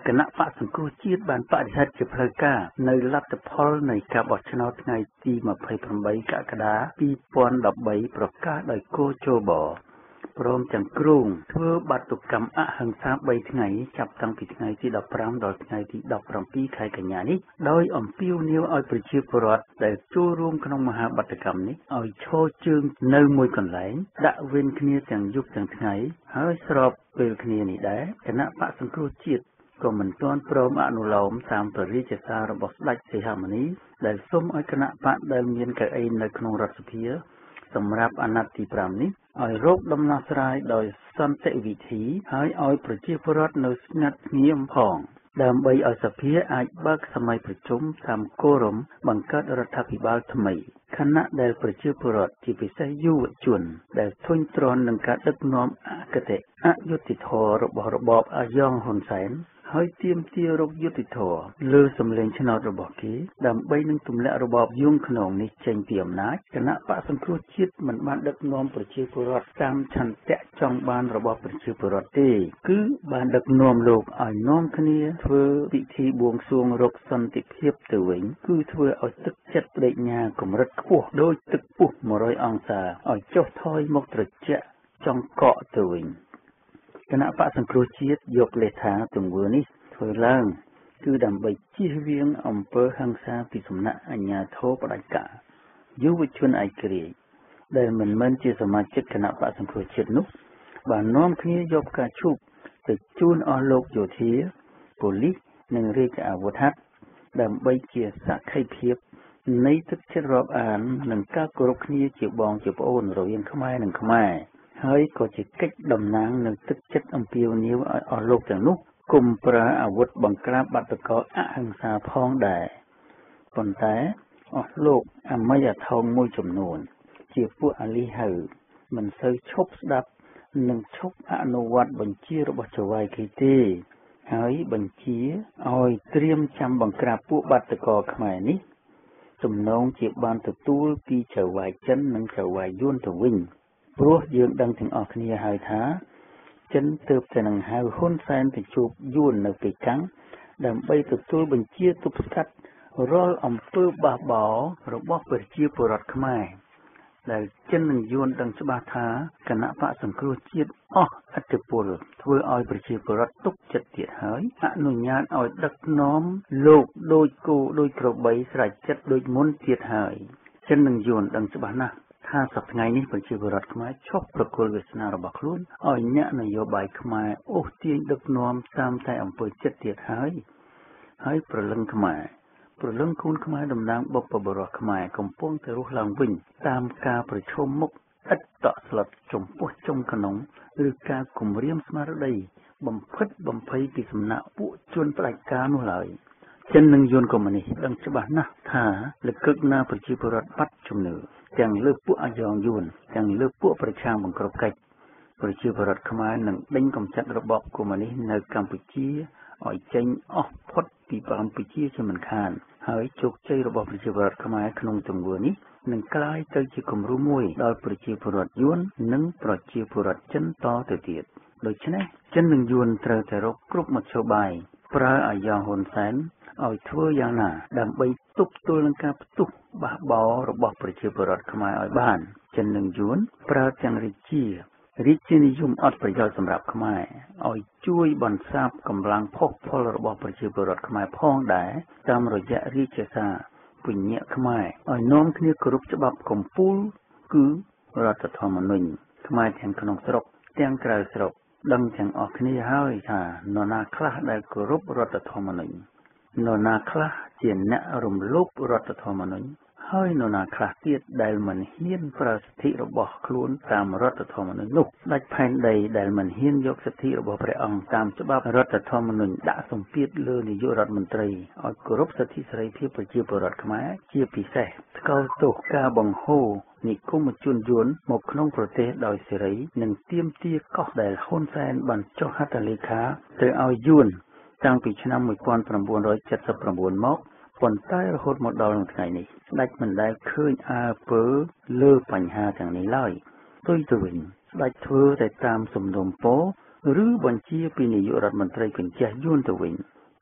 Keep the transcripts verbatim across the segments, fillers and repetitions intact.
គណៈបកសង្គ្រោះជាតិបានបដិសេធជាផ្លូវការនៅលទ្ធផលនៃការបោះឆ្នោតថ្ងៃទី ยี่สิบแปด កក្កដា สองพันสิบสาม ប្រកាសដោយគោជបព្រមទាំងគ្រោងធ្វើបាតុកម្មអហិង្សាបីថ្ងៃចាប់តាំងពីថ្ងៃទី ដប់ប្រាំ ដល់ថ្ងៃទី ដប់ប្រាំពីរ ខែកញ្ញានេះដោយអំពាវនាវឲ្យប្រជាពលរដ្ឋដែលចូលរួមក្នុងមហាបាតុកម្មនេះឲ្យឈរជើងនៅមួយកន្លែងដាក់វេនគ្នាទាំងយប់ទាំងថ្ងៃហើយស្របពេលគ្នានេះដែរគណៈបកសង្គ្រោះជាតិក៏មិនទាន់ព្រមអនុលោមតាមព្រះរាជសាររបស់ស្ដេចសីហមុនីដែលសូមឲ្យគណៈបកដែលមានកៅអីនៅក្នុងរដ្ឋសភាសម្រាប់អាណត្តិទីប្រាំនេះឲ្យរកដំណោះស្រាយដោយសន្តិវិធីហើយឲ្យប្រជាពលរដ្ឋនៅស្ងាត់ស្ងៀមផងដើម្បីឲ្យសភាអាចបើកសម័យប្រជុំតាមគោរមបង្កើតរដ្ឋាភិបាលថ្មីខណៈដែលប្រជាពលរដ្ឋជាពិសេសយុវជនដែលធុញទ្រាន់នឹងការដឹកនាំអគតិអយុត្តិធម៌របស់របបអាយ៉ងហ៊ុនសែនហើយទាមទាររកយុត្តិធម៌លើសម្លេងឆ្នោតរបស់គេដើម្បីនឹងទម្លាក់របបយួនខ្នងនេះចេញពីអំណាចគណៈបកសង្គ្រោះជាតិមិនបានដឹកនាំប្រជាពលរដ្ឋតាមឆន្ទៈចង់បានរបស់ប្រជាពលរដ្ឋទេគឺបានដឹកនាំលោកឲ្យនាំគ្នាធ្វើពិធីបួងសួងរកសន្តិភាពទៅវិញគឺធ្វើឲ្យទឹកចិត្តបដិញ្ញាកម្រិតខ្ពស់ដោយទឹកពុះmột trămអង្សាឲ្យចុះថយមកត្រជាក់ចង់កក់ទៅវិញគណៈបកសង្គ្រោះជាតិយកលេខាទង្វើនេះធ្វើឡើងគឺដើម្បីជៀសវាងអំពើហិង្សាពីសំណាក់អាជ្ញាធរផ្ដាច់ការយុវជនឯករាជ្យដែលមិនមែនជាសមាជិកគណៈបកសង្គ្រោះជាតិនោះបាននាំគ្នាយកផ្កាឈូកទៅជូនអស់លោកយោធាប៉ូលីសនិងរាជអាវុធហត្ថដើម្បីជាសក្ខីភាពនៃទឹកចិត្តរាប់អាននិងការគោរពគ្នាជាបងជាប្អូនរវាងខ្មែរនិងខ្មែរហើយក៏ជាកិច្ចតំណាងនៅទឹកចិត្តអំពាវនាវឲ្យអស់លោកទាំងនោះគុំប្រើអាវុធបង្ក្រាបបាតុកម្មអហិង្សាផងដែរប៉ុន្តែអស់លោកអមយថោងមួយចំនួនជាពួកអាលីហៅមិនសូវឈប់ស្ដាប់និងឈប់អនុវត្តបញ្ជារបស់ចៅហ្វាយគេទេហើយបញ្ជាឲ្យត្រៀមចាំបង្ក្រាបពួកបាតុកម្មខ្មែរនេះទំនងជាបានទទួលពីចៅហ្វាយចិននិងចៅហ្វាយយួនទៅវិញព្រោះយើងដឹងទាំងអស់គ្នាហើយថាចិនទើបតែនឹងហៅហ៊ុនសែនទៅជួបយួននៅប៉េកាំងដើម្បីទទួលបញ្ជាទប់ស្កាត់រាល់អំពើបះបោររបស់ប្រជាពលរដ្ឋខ្មែរដែលចិននិងយួនដឹងច្បាស់ថាគណៈបកសង្គ្រោះជាតិអស់ឥទ្ធិពលធ្វើឲ្យប្រជាពលរដ្ឋទុកចិត្តទៀតហើយអនុញ្ញាតឲ្យដឹកនាំលោកដោយគោដោយក្របីស្រេចចិត្តដូចមុនទៀតហើយចិននិងយួនដឹងច្បាស់ណាស់ថាសប្តាហ៍ថ្ងៃនេះប្រជាពលរដ្ឋខ្មែរឈប់ប្រគល់វាសនារបស់ខ្លួនឲ្យញាក់នយោបាយខ្មែរអូសទាញដឹកនាំតាមតែអំពើចិត្តទៀតហើយហើយប្រលឹងខ្មែរប្រលឹងគូនខ្មែរតំណាងបុព្វបុរសខ្មែរកំពុងតែរស់ឡើងវិញតាមការប្រឈមមុខឥតតក់ស្លុតចំពោះចុងខ្នងឬការគំរាមស្មារតីបំផិតបំភ័យពីសំណាក់ពួកជនផ្ដាច់ការនោះឡើយចិននិងយួនកុម្មុយនីសដឹងច្បាស់ណាស់ថាលកឹកណាប្រជាពលរដ្ឋបាត់ជំនឿទាំងលើពួកអាយ៉ងយួនទាំងលើពួកប្រឆាំងបង្ក្រប់កិច្ចប្រជាពលរដ្ឋខ្មែរនឹងដេញកំចាត់របបកុម្មុយនីសនៅកម្ពុជាឲ្យចេញអស់ផុតពីកម្ពុជាជាមិនខានហើយជោគជ័យរបស់ប្រជាពលរដ្ឋខ្មែរក្នុងទង្វើនេះនឹងក្លាយទៅជាគំរូមួយដល់ប្រជាពលរដ្ឋយួននិងប្រជាពលរដ្ឋចិនតទៅទៀតដូច្នេះចិននិងយួនត្រូវតែរកគ្រប់មធ្យោបាយប្រើអាយ៉ងហ៊ុនសែនឲ្យធ្វើយ៉ាងណាដើម្បីទប់ទល់នឹងការផ្ទុះបះបោររបស់ប្រជាពលរដ្ឋខ្មែរឲ្យបានចិននិងយួនប្រើទាំងរាជារាជានិយមអត់ប្រយោជន៍សម្រាប់ខ្មែរឲ្យជួយបន្សាបកម្លាំងផុសផុលរបស់ប្រជាពលរដ្ឋខ្មែរផងដែរតាមរយៈរាជសារពញ្ញៈខ្មែរឲ្យនាំគ្នាគោរពច្បាប់កម្ពុជាគឺរដ្ឋធម្មនុញ្ញខ្មែរទាំងក្នុងស្រុកទាំងក្រៅស្រុកដឹងទាំងអស់គ្នាហើយថានរណាខ្លះដែលគោរពរដ្ឋធម្មនុញ្ញនរណាខ្លះជាអ្នករំលោភរដ្ឋធម្មនុញ្ញហើយនរណាខ្លះទៀតដែលមិនហ៊ានប្រើសិទ្ធិរបស់ខ្លួនតាមរដ្ឋធម្មនុញ្ញនោះដាច់ផែនដីដែលមិនហ៊ានយកសិទ្ធិរបស់ព្រះអង្គតាមច្បាប់រដ្ឋធម្មនុញ្ញដាក់សម្ពាធលើនាយករដ្ឋមន្ត្រីឲ្យគោរពសិទ្ធិសេរីភាពប្រជាពលរដ្ឋខ្មែរជាពិសេសថ្កោលទោសការបង្ហូរនិគមជនយួនមកក្នុងប្រទេសដោយសេរីនិងទាមទារកោះដែលហ៊ុនសែនបានចុះហត្ថលេខាទៅឲ្យយួនតាំងពីឆ្នាំmột nghìn chín trăm bảy mươi chínមកប៉ុន្តែរហូតមកដល់ថ្ងៃនេះស្ដេចមិនដែលឃើញអើពើលើបញ្ហាទាំងនេះឡើយផ្ទុយទៅវិញស្ដេចធ្វើតែតាមសំណុំពរឬបញ្ជាពីនាយករដ្ឋមន្ត្រីកញ្ចេះយួនទៅវិញ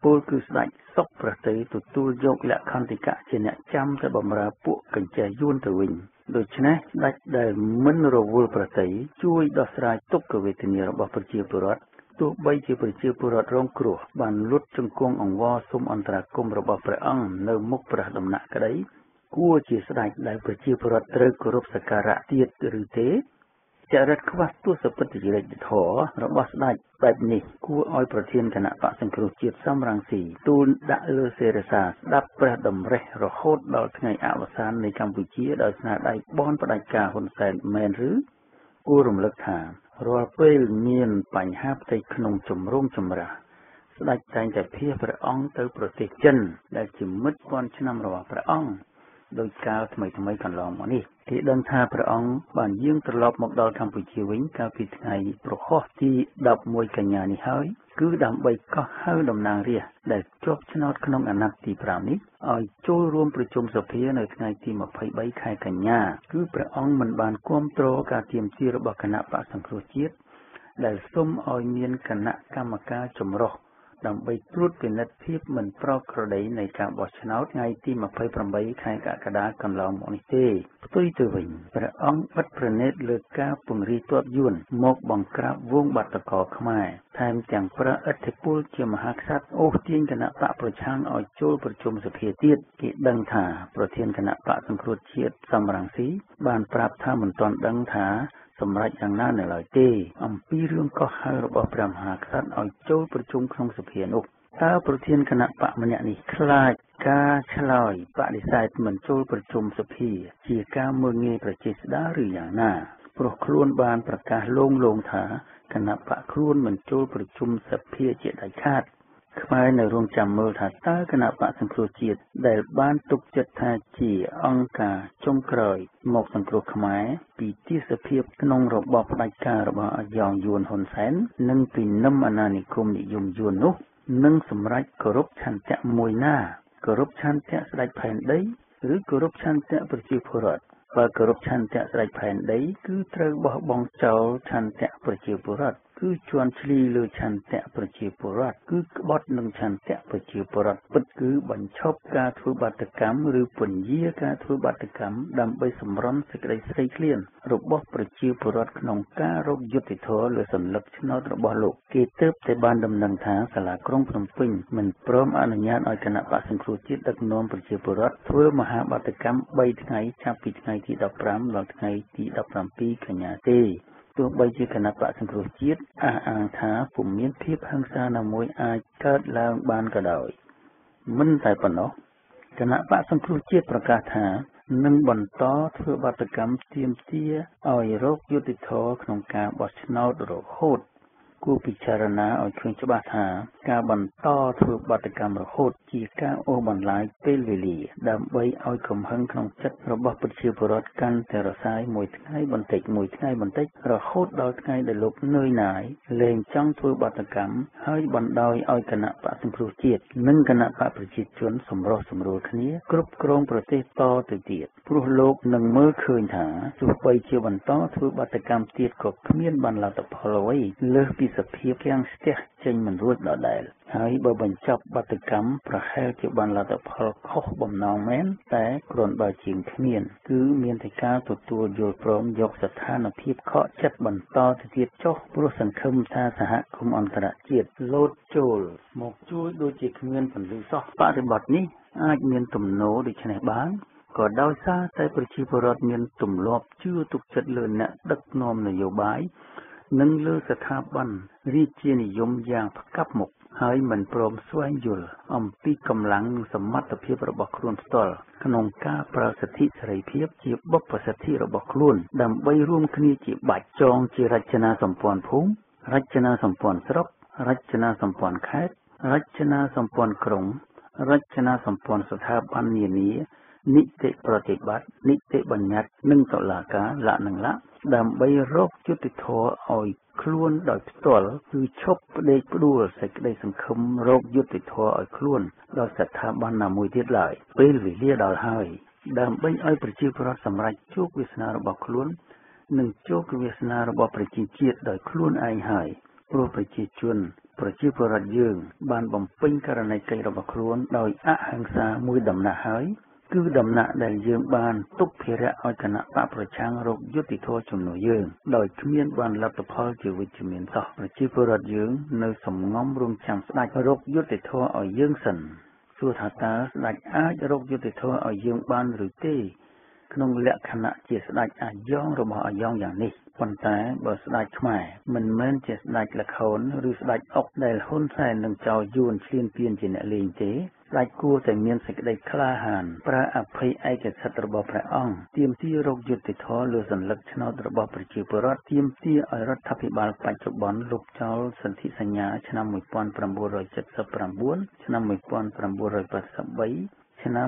ពលគឺស្ដេចសុកប្រតិទទួលយកលក្ខន្តិកៈជាអ្នកចាំទៅបម្រើពួកកញ្ចេះយួនទៅវិញដូច្នេះស្ដេចដែលមិនរវល់ប្រតិជួយដោះស្រាយទុក្ខវេទនារបស់ប្រជាពលរដ្ឋទោះបីជាប្រជាពលរដ្ឋរងគ្រោះបានលុតជង្គង់អង្វរសុំអន្តរាគមន៍របស់ព្រះអង្គនៅមុខព្រះដំណាក់ក្តីគួរជាស្ដេចដែលប្រជាពលរដ្ឋត្រូវគោរពសក្ការៈទៀតឬទេចរិតខ្វះទស្សពិតចរិតធម៌របស់ស្ដេចបែបនេះគួរឲ្យប្រធានគណៈបក្សសង្គ្រោះជាតិសំរងស៊ីទូលដាក់លើសេរសាស្ដាប់ព្រះតម្រិះរហូតដល់ថ្ងៃអវសាននៃកម្ពុជាដោយស្នាដៃបនផ្ដាច់ការហ៊ុនសែនមែនឬគួររំលឹកថារាល់ពេលមានបញ្ហាផ្ទៃក្នុងជំរងចម្រាស់ស្ដេចតែងតែភៀសព្រះអង្គទៅប្រទេសចិនដែលជាមិត្តពាន់ឆ្នាំរបស់ព្រះអង្គដោយកាលថ្មីថ្មីកន្លងមកនេះគេដឹងថាព្រះអង្គបានយាងត្រឡប់មកដល់កម្ពុជាវិញកាលពីថ្ងៃប្រហោះទីដប់មួយកញ្ញានេះហើយគឺដើម្បីកោះហៅតំណាងរាស្ត្រដែលជាប់ឆ្នោតក្នុងអាណត្តិទីប្រាំនេះឲ្យចូលរួមប្រជុំសភានៅថ្ងៃទីម្ភៃបីខែកញ្ញាគឺព្រះអង្គមិនបានគាំទ្រការទាមទាររបស់គណៈបក្សសង្គ្រោះជាតិដែលសូមឲ្យមានគណៈកម្មការចម្រុះដើម្បីត្រួតពិនិត្យភាពមិនប្រក្រតីនៃការបោះឆ្នោតថ្ងៃទីម្ភៃប្រាំបីខែកក្កដាកន្លងមកនេះទេផ្ទុយទៅវិញព្រះអង្គបិទប្រណិតលើការពង្រីកទ័ពយួនមកបង្ក្រាបវងបាតុករខ្មែរថែមទាំងប្រើឥទ្ធិពលជាមហាក្សត្រអូសទាញគណៈបកប្រឆាំងឲ្យចូលប្រជុំសភាទៀតគេដឹងថាប្រធានគណៈបកសង្គ្រោះជាតិសំរងស៊ីបានប្រាប់ថាមិនទាន់ដឹងថាសម្រាប់យ៉ាងណានៅឡើយទេអំពីរឿងកោះហៅរបស់ព្រះមហាក្សត្រឲ្យចូលប្រជុំក្នុងសភានោះតើប្រធានគណៈបកម្នាក់នេះខ្លាចការឆ្លើយបដិសេធមិនចូលប្រជុំសភាជាការមើលងាយប្រជាស្ដារឬយ៉ាងណាព្រោះខ្លួនបានប្រកាសលងលងថាគណៈបកខ្លួនមិនចូលប្រជុំសភាជាដាច់ខាតខ្មែរនៅរងចាំមើលថាតើគណៈបក្សសង្គ្រោះជាតិដែលបានទុកចិត្តថាជាអង្គការចុងក្រោយមកសង្គ្រោះខ្មែរពីទាសភាពក្នុងរបបផ្ដាច់ការរបស់អាយ៉ងយួនហ៊ុនសែននិងពីនឹមអាណានិគមនិយមយួននោះនឹងសម្រេចគោរពឆន្ទៈមួយណាគោរពឆន្ទៈស្ដេចផែនដីឬគោរពឆន្ទៈប្រជាពលរដ្ឋបើគោរពឆន្ទៈស្ដេចផែនដីគឺត្រូវបោះបង់ចោលឆន្ទៈប្រជាពលរដ្ឋគឺជន់ឈ្លីលើឆន្ទៈប្រជាពលរដ្ឋគឺក្បត់នឹងឆន្ទៈប្រជាពលរដ្ឋពិតគឺបញ្ឈប់ការធ្វើបាតកម្មឬពន្យាការធ្វើបាតកម្មដើម្បីសម្រន់សេចក្តីស្រេកឃ្លានរបស់ប្រជាពលរដ្ឋក្នុងការរកយុត្តិធម៌លើសន្លឹកឆ្នោតរបស់លោកគេទើបតែបានដំណឹងថាសាលាក្រុងភ្នំពេញមិនព្រមអនុញ្ញាតឲ្យគណៈបក្សសង្គ្រោះជាតិដឹកនាំប្រជាពលរដ្ឋធ្វើមហាបាតកម្មបីថ្ងៃចាប់ពីថ្ងៃទីដប់ប្រាំដល់ថ្ងៃទីដប់ប្រាំពីរកញ្ញាទេទោះបីជាគណៈបក្សសង្គ្រោះជាតិអះអាងថាពុំមានភាពហិង្សាណាមួយអាចកើតឡើងបានក៏ដោយមិនតែប៉ុណ្ណោះគណៈបក្សសង្គ្រោះជាតិប្រកាសថានឹងបន្តធ្វើបាតកម្មទាមទារឲ្យរកយុត្តិធម៌ក្នុងការបោះឆ្នោតរហូតគួរពិចារណាឲ្យឃើញច្បាស់ថាការបន្តធ្វើបាតកម្មរហូតជាការអូសបន្លាយពេលវេលាដើម្បីឲ្យកំហឹងក្នុងចិត្តរបស់ប្រជាពលរដ្ឋកាន់តែរសាយមួយថ្ងៃបន្តិចមួយថ្ងៃបន្តិចរហូតដល់ថ្ងៃដែលលោកនឿយណាយលែងចង់ធ្វើបាតកម្មហើយបណ្ដោយឲ្យគណៈបក្សសង្គ្រោះជាតិនិងគណៈបកប្រជាជនសម្រុះសម្រួលគ្នាគ្រប់គ្រងប្រទេសតទៅទៀតព្រោះលោកនឹងមើលឃើញថាទោះបីជាបន្តធ្វើបាតកម្មទៀតក៏គ្មានបានលទ្ធផលអ្វីលើសពីសភាពគាំងស្ទះចេញមិនរួចដដែលហើយបើបញ្ចប់បាតកម្មប្រហែលជាបានលទ្ធផលខុសបំណងមែនតែគ្រាន់បើជាងគ្មានគឺមានតែការទទួលយល់ព្រមយកស្ថានភាពខកចិត្តបន្តទៅទៀតចុះព្រោះសង្ឃឹមថាសហគមន៍អន្តរជាតិលោតចូលមកជួយដូចជាគ្មានពន្លឺសោះបរិបទនេះអាចមានទំនោរដូចនេះបានក៏ដោយសារតែប្រជាពលរដ្ឋមានទម្លាប់ជឿទុកចិត្តលើអ្នកដឹកនាំនយោបាយនិងលើស្ថាប័នរាជានិយមយ៉ាងផ្កាប់មុខហើយមិនព្រមស្វែងយល់អំពីកម្លាំងនិងសមត្ថភាពរបស់ខ្លួនផ្ទាល់ក្នុងការប្រើសិទ្ធិសេរីភាពជាបុព្វសិទ្ធិរបស់ខ្លួនដើម្បីរួមគ្នាជាបាច់ចងជារចនាសម្ព័ន្ធភូមិរចនាសម្ព័ន្ធស្រុករចនាសម្ព័ន្ធខេត្តរចនាសម្ព័ន្ធក្រុងរចនាសម្ព័ន្ធស្ថាប័ននានានីតិប្រតិបត្តិនីតិបញ្ញត្តិនិងតុលាការលក្ខនឹងលក្ខដើម្បីរកយុត្តិធម៌ឲ្យខ្លួនដោយផ្ទាល់គឺឈប់ផ្ដេកផ្ដួលសេចក្តីសង្ឃឹមរកយុត្តិធម៌ឲ្យខ្លួនដោយស្ថាប័នណាមួយទៀតឡើយពេលវេលាដល់ហើយដើម្បីឲ្យប្រជាពលរដ្ឋសម្រេចជោគវាសនារបស់ខ្លួននិងជោគវាសនារបស់ប្រជាជាតិដោយខ្លួនឯងហើយព្រោះប្រជាជនប្រជាពលរដ្ឋយើងបានបំពេញករណីកិច្ចរបស់ខ្លួនដោយអហិង្សាមួយដំណាក់ហើយគឺដំណាក់ដែលយើងបានទុកភារៈឲ្យគណៈបកប្រឆាំងរកយុត្តិធម៌ជំនួសយើងដោយគ្មានបានលទ្ធផលជាវិជ្ជមានសោះប្រជាពលរដ្ឋយើងនៅសំងំរងចាំស្ដេចរកយុត្តិធម៌ឲ្យយើងសិនសួរថាតើស្ដេចអាចរកយុត្តិធម៌ឲ្យយើងបានឬទេក្នុងលក្ខណៈជាស្ដេចអាយ៉ងរបស់អាយ៉ងយ៉ាងនេះប៉ុន្តែបើស្ដេចខ្មែរមិនមែនជាស្ដេចលខោនឬស្ដេចអុកដែលហ៊ុនសែននឹងចោលយួនឈ្លានពានជាអ្នកលេងទេស្ដេចគួរតែមានសេចក្តីក្លាហានប្រើអភ័យឯកសិទ្ធិរបស់ព្រះអង្គទាមទាររកយុត្តិធម៌លើសัญลักษณ์ឆ្នោតរបស់ប្រជាពលរដ្ឋទាមទារឲ្យរដ្ឋាភិបាលបច្ចុប្បន្នលុបចោលសន្ធិសញ្ញាឆ្នាំnineteen seventy-nineឆ្នាំnineteen eighty-threeឆ្នាំ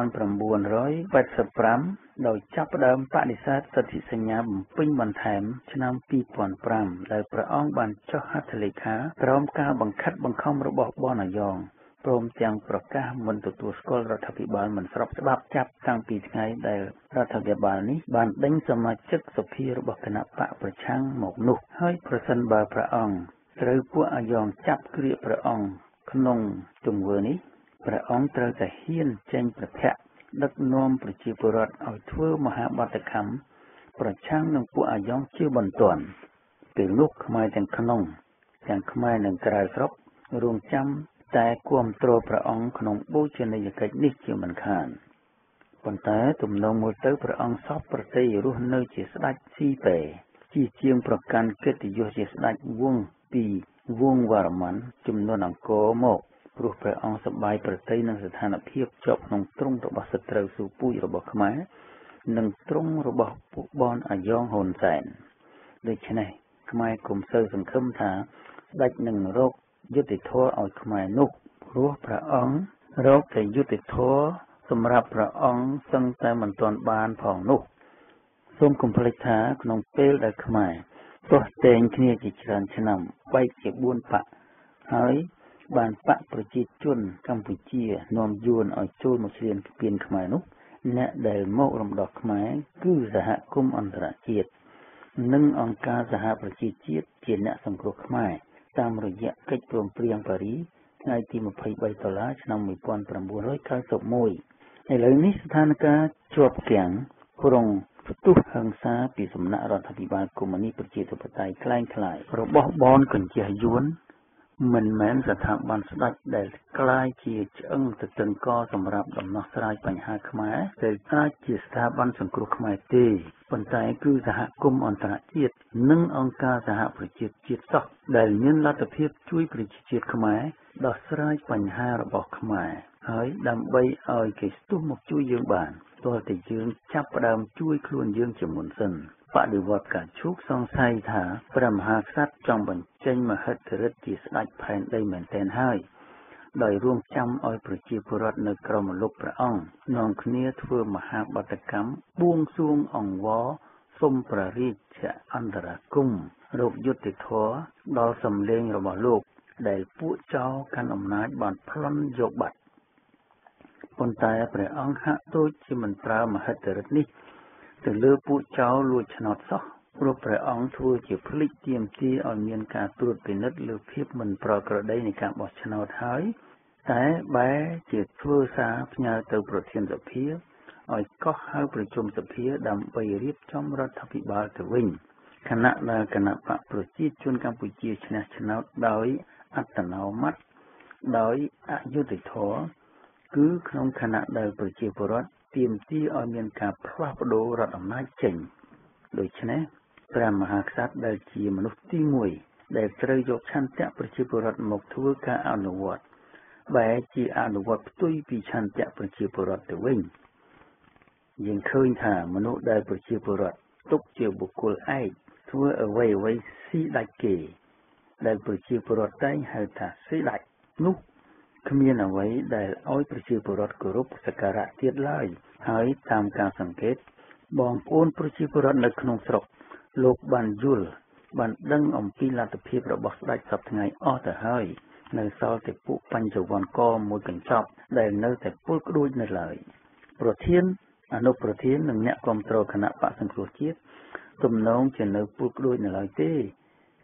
nineteen eighty-fiveដោយចាប់ផ្ដើមបដិសេធសន្ធិសញ្ញាបំពេញបន្ថែមឆ្នាំtwo thousand fiveដែលព្រះអង្គបានចុះហត្ថលេខាក្រោមការបង្ខិតបង្ខំរបស់បនអាយ៉ងព្រមទាំងប្រកាសមិនទទួលស្គាល់រដ្ឋាភិបាលមិនស្របច្បាប់ចាប់តាំងពីថ្ងៃដែលរដ្ឋាភិបាលនេះបានដេញសមាជិកសភារបស់គណៈបកប្រឆាំងមកនោះហើយប្រសិនបើព្រះអង្គត្រូវពួកអាយ៉ងចាប់គ្រាកព្រះអង្គក្នុងទង្វើនេះព្រះអង្គត្រូវតែហ៊ានចេញប្រភពដឹកនាំប្រជាពលរដ្ឋឲ្យធ្វើមហាបាតុកម្មប្រឆាំងនឹងពួកអាយ៉ងជាបន្ទាន់ពេលនោះខ្មែរទាំងក្នុងទាំងខ្មែរនិងក្រៅស្រុករងចាំតែគាំទ្រព្រះអង្គក្នុងបូជនីយកិច្ចនេះជាមិនខានប៉ុន្តែទំនងមើលទៅព្រះអង្គសពប្រតិរស់នៅជាស្ដេចស៊ីពែជាជាងប្រកាន់កិត្តិយសជាស្ដេចវង្សពីវង្សវរ្ម័នចំនួនអង្គរមកព្រោះព្រះអង្គសប្បាយប្រតិនឹងស្ថានភាពជាប់ក្នុងទ្រង់របស់សត្រូវស៊ូពូជរបស់ខ្មែរនិងទ្រង់របស់ពួកបនអាយ៉ងហ៊ុនសែនដូច្នេះខ្មែរគុំសូវសង្ឃឹមថាស្ដេចនឹងរកយុត្តិធម៌ឲ្យខ្មែរនោះព្រោះព្រះអង្គរកតែយុត្តិធម៌សម្រាប់ព្រះអង្គសឹងតែមិនទាន់បានផងនោះសូមកុំភ្លេចថាក្នុងពេលដែលខ្មែរទោះតែងគ្នាជាច្រើនឆ្នាំបែកជាfourបកហើយបានបកប្រជាជនកម្ពុជានាំយួនឲ្យចូលមកឈ្លានពានខ្មែរនោះអ្នកដែលមករំដោះខ្មែរគឺសហគមន៍អន្តរជាតិនិងអង្គការសហប្រជាជាតិជាអ្នកសង្គ្រោះខ្មែរតាមរយៈកិច្ចព្រមព្រៀងប៉ារីសថ្ងៃទីtwenty-threeដុល្លារឆ្នាំnineteen ninety-oneឥឡូវនេះស្ថានភាពជាប់គាំងក្រុងផ្ទុះហិង្សាពីសំណាក់រដ្ឋាភិបាលកុម្មុយនីសប្រជាធិបតេយ្យคล้ายៗរបស់បនកញ្ជះយួនមិនមែនស្ថាប័នស្ដេចដែលក្លាយជាឆ្អឹងទៅទិនកសម្រាប់ដំណោះស្រាយបញ្ហាខ្មែរដែលអាចជាស្ថាប័នសង្គ្រោះខ្មែរទេប៉ុន្តែគឺសហគមន៍អន្តរជាតិនិងអង្គការសហប្រជាជាតិសោះដែលមានលទ្ធភាពជួយប្រជាជាតិខ្មែរដោះស្រាយបញ្ហារបស់ខ្មែរហើយដើម្បីឲ្យគេស្ទុះមកជួយយើងបានទាល់តែយើងចាប់ផ្ដើមជួយខ្លួនយើងជាមុនសិនបដិវត្តការឈូកសង្ស័យថាព្រះមហាក្សត្រចង់បញ្ចេញមហិទ្ធិឫទ្ធិជាស្ដេចផែនដីមែនទែនហើយដោយរួមចាំឲ្យប្រជាពលរដ្ឋនៅក្រោមម្លប់ព្រះអង្គនាំគ្នាធ្វើមហាបាតុកម្មបួងសួងអង្វរសុំព្រះរាជអន្តរាគមន៍រកយុត្តិធម៌ដល់សម្លេងរបស់លោកដែលពួកចៅកាន់អំណាចបានប្លន់យកបាត់ប៉ុន្តែព្រះអង្គហាក់ដូចជាមិនប្រើមហិទ្ធិឫទ្ធិនេះទៅលើពួកចៅលួចឆ្នោតសោះព្រោះព្រះអង្គធ្វើជាភ្លេចទាមទារឲ្យមានការត្រួតពិនិត្យលើភាពមិនប្រក្រតីនៃការបោះឆ្នោតហើយតែបែរជាធ្វើសារផ្ញើទៅប្រធានសភាឲ្យកោះហៅប្រជុំសភាដើម្បីរៀបចំរដ្ឋាភិបាលទៅវិញខណៈដែលគណៈបកប្រជាជនកម្ពុជាឈ្នះឆ្នោតដោយអត្តនោម័តដោយអយុត្តិធម៌គឺក្នុងខណៈដែលប្រជាពលរដ្ឋទាមទារឲ្យមានការផ្លាស់ប្ដូររដ្ឋអំណាចចេញដូច្នេះព្រះមហាក្សត្រដែលជាមនុស្សទីមួយដែលត្រូវយកឆន្ទៈប្រជាពលរដ្ឋមកធ្វើការអនុវត្តបែរជាអនុវត្តផ្ទុយពីឆន្ទៈប្រជាពលរដ្ឋទៅវិញយើងឃើញថាមនុស្សដែលប្រជាពលរដ្ឋទុកជាបុគ្គលឯកធ្វើអ្វីអ្វីស៊ីដាច់គេដែលប្រជាពលរដ្ឋតែងហៅថាស៊ីដាច់នោះគ្មានអ្វីដែលឲ្យប្រជាពលរដ្ឋគោរពសក្ការៈទៀតឡើយហើយតាមការសង្កេតបងប្អូនប្រជាពលរដ្ឋនៅក្នុងស្រុកលោកបានយល់បានដឹងអំពីលទ្ធភាពរបស់ស្ដេចសពថ្ងៃអស់ទៅហើយនៅសល់តែពួកបញ្ចវន្តកមួយកញ្ចប់ដែលនៅតែពុលក្ដួចនៅឡើយប្រធានអនុប្រធាននិងអ្នកគ្រប់គ្រងគណៈបកសង្គ្រោះជាតិទំនងជានៅពុលក្ដួចនៅឡើយទេ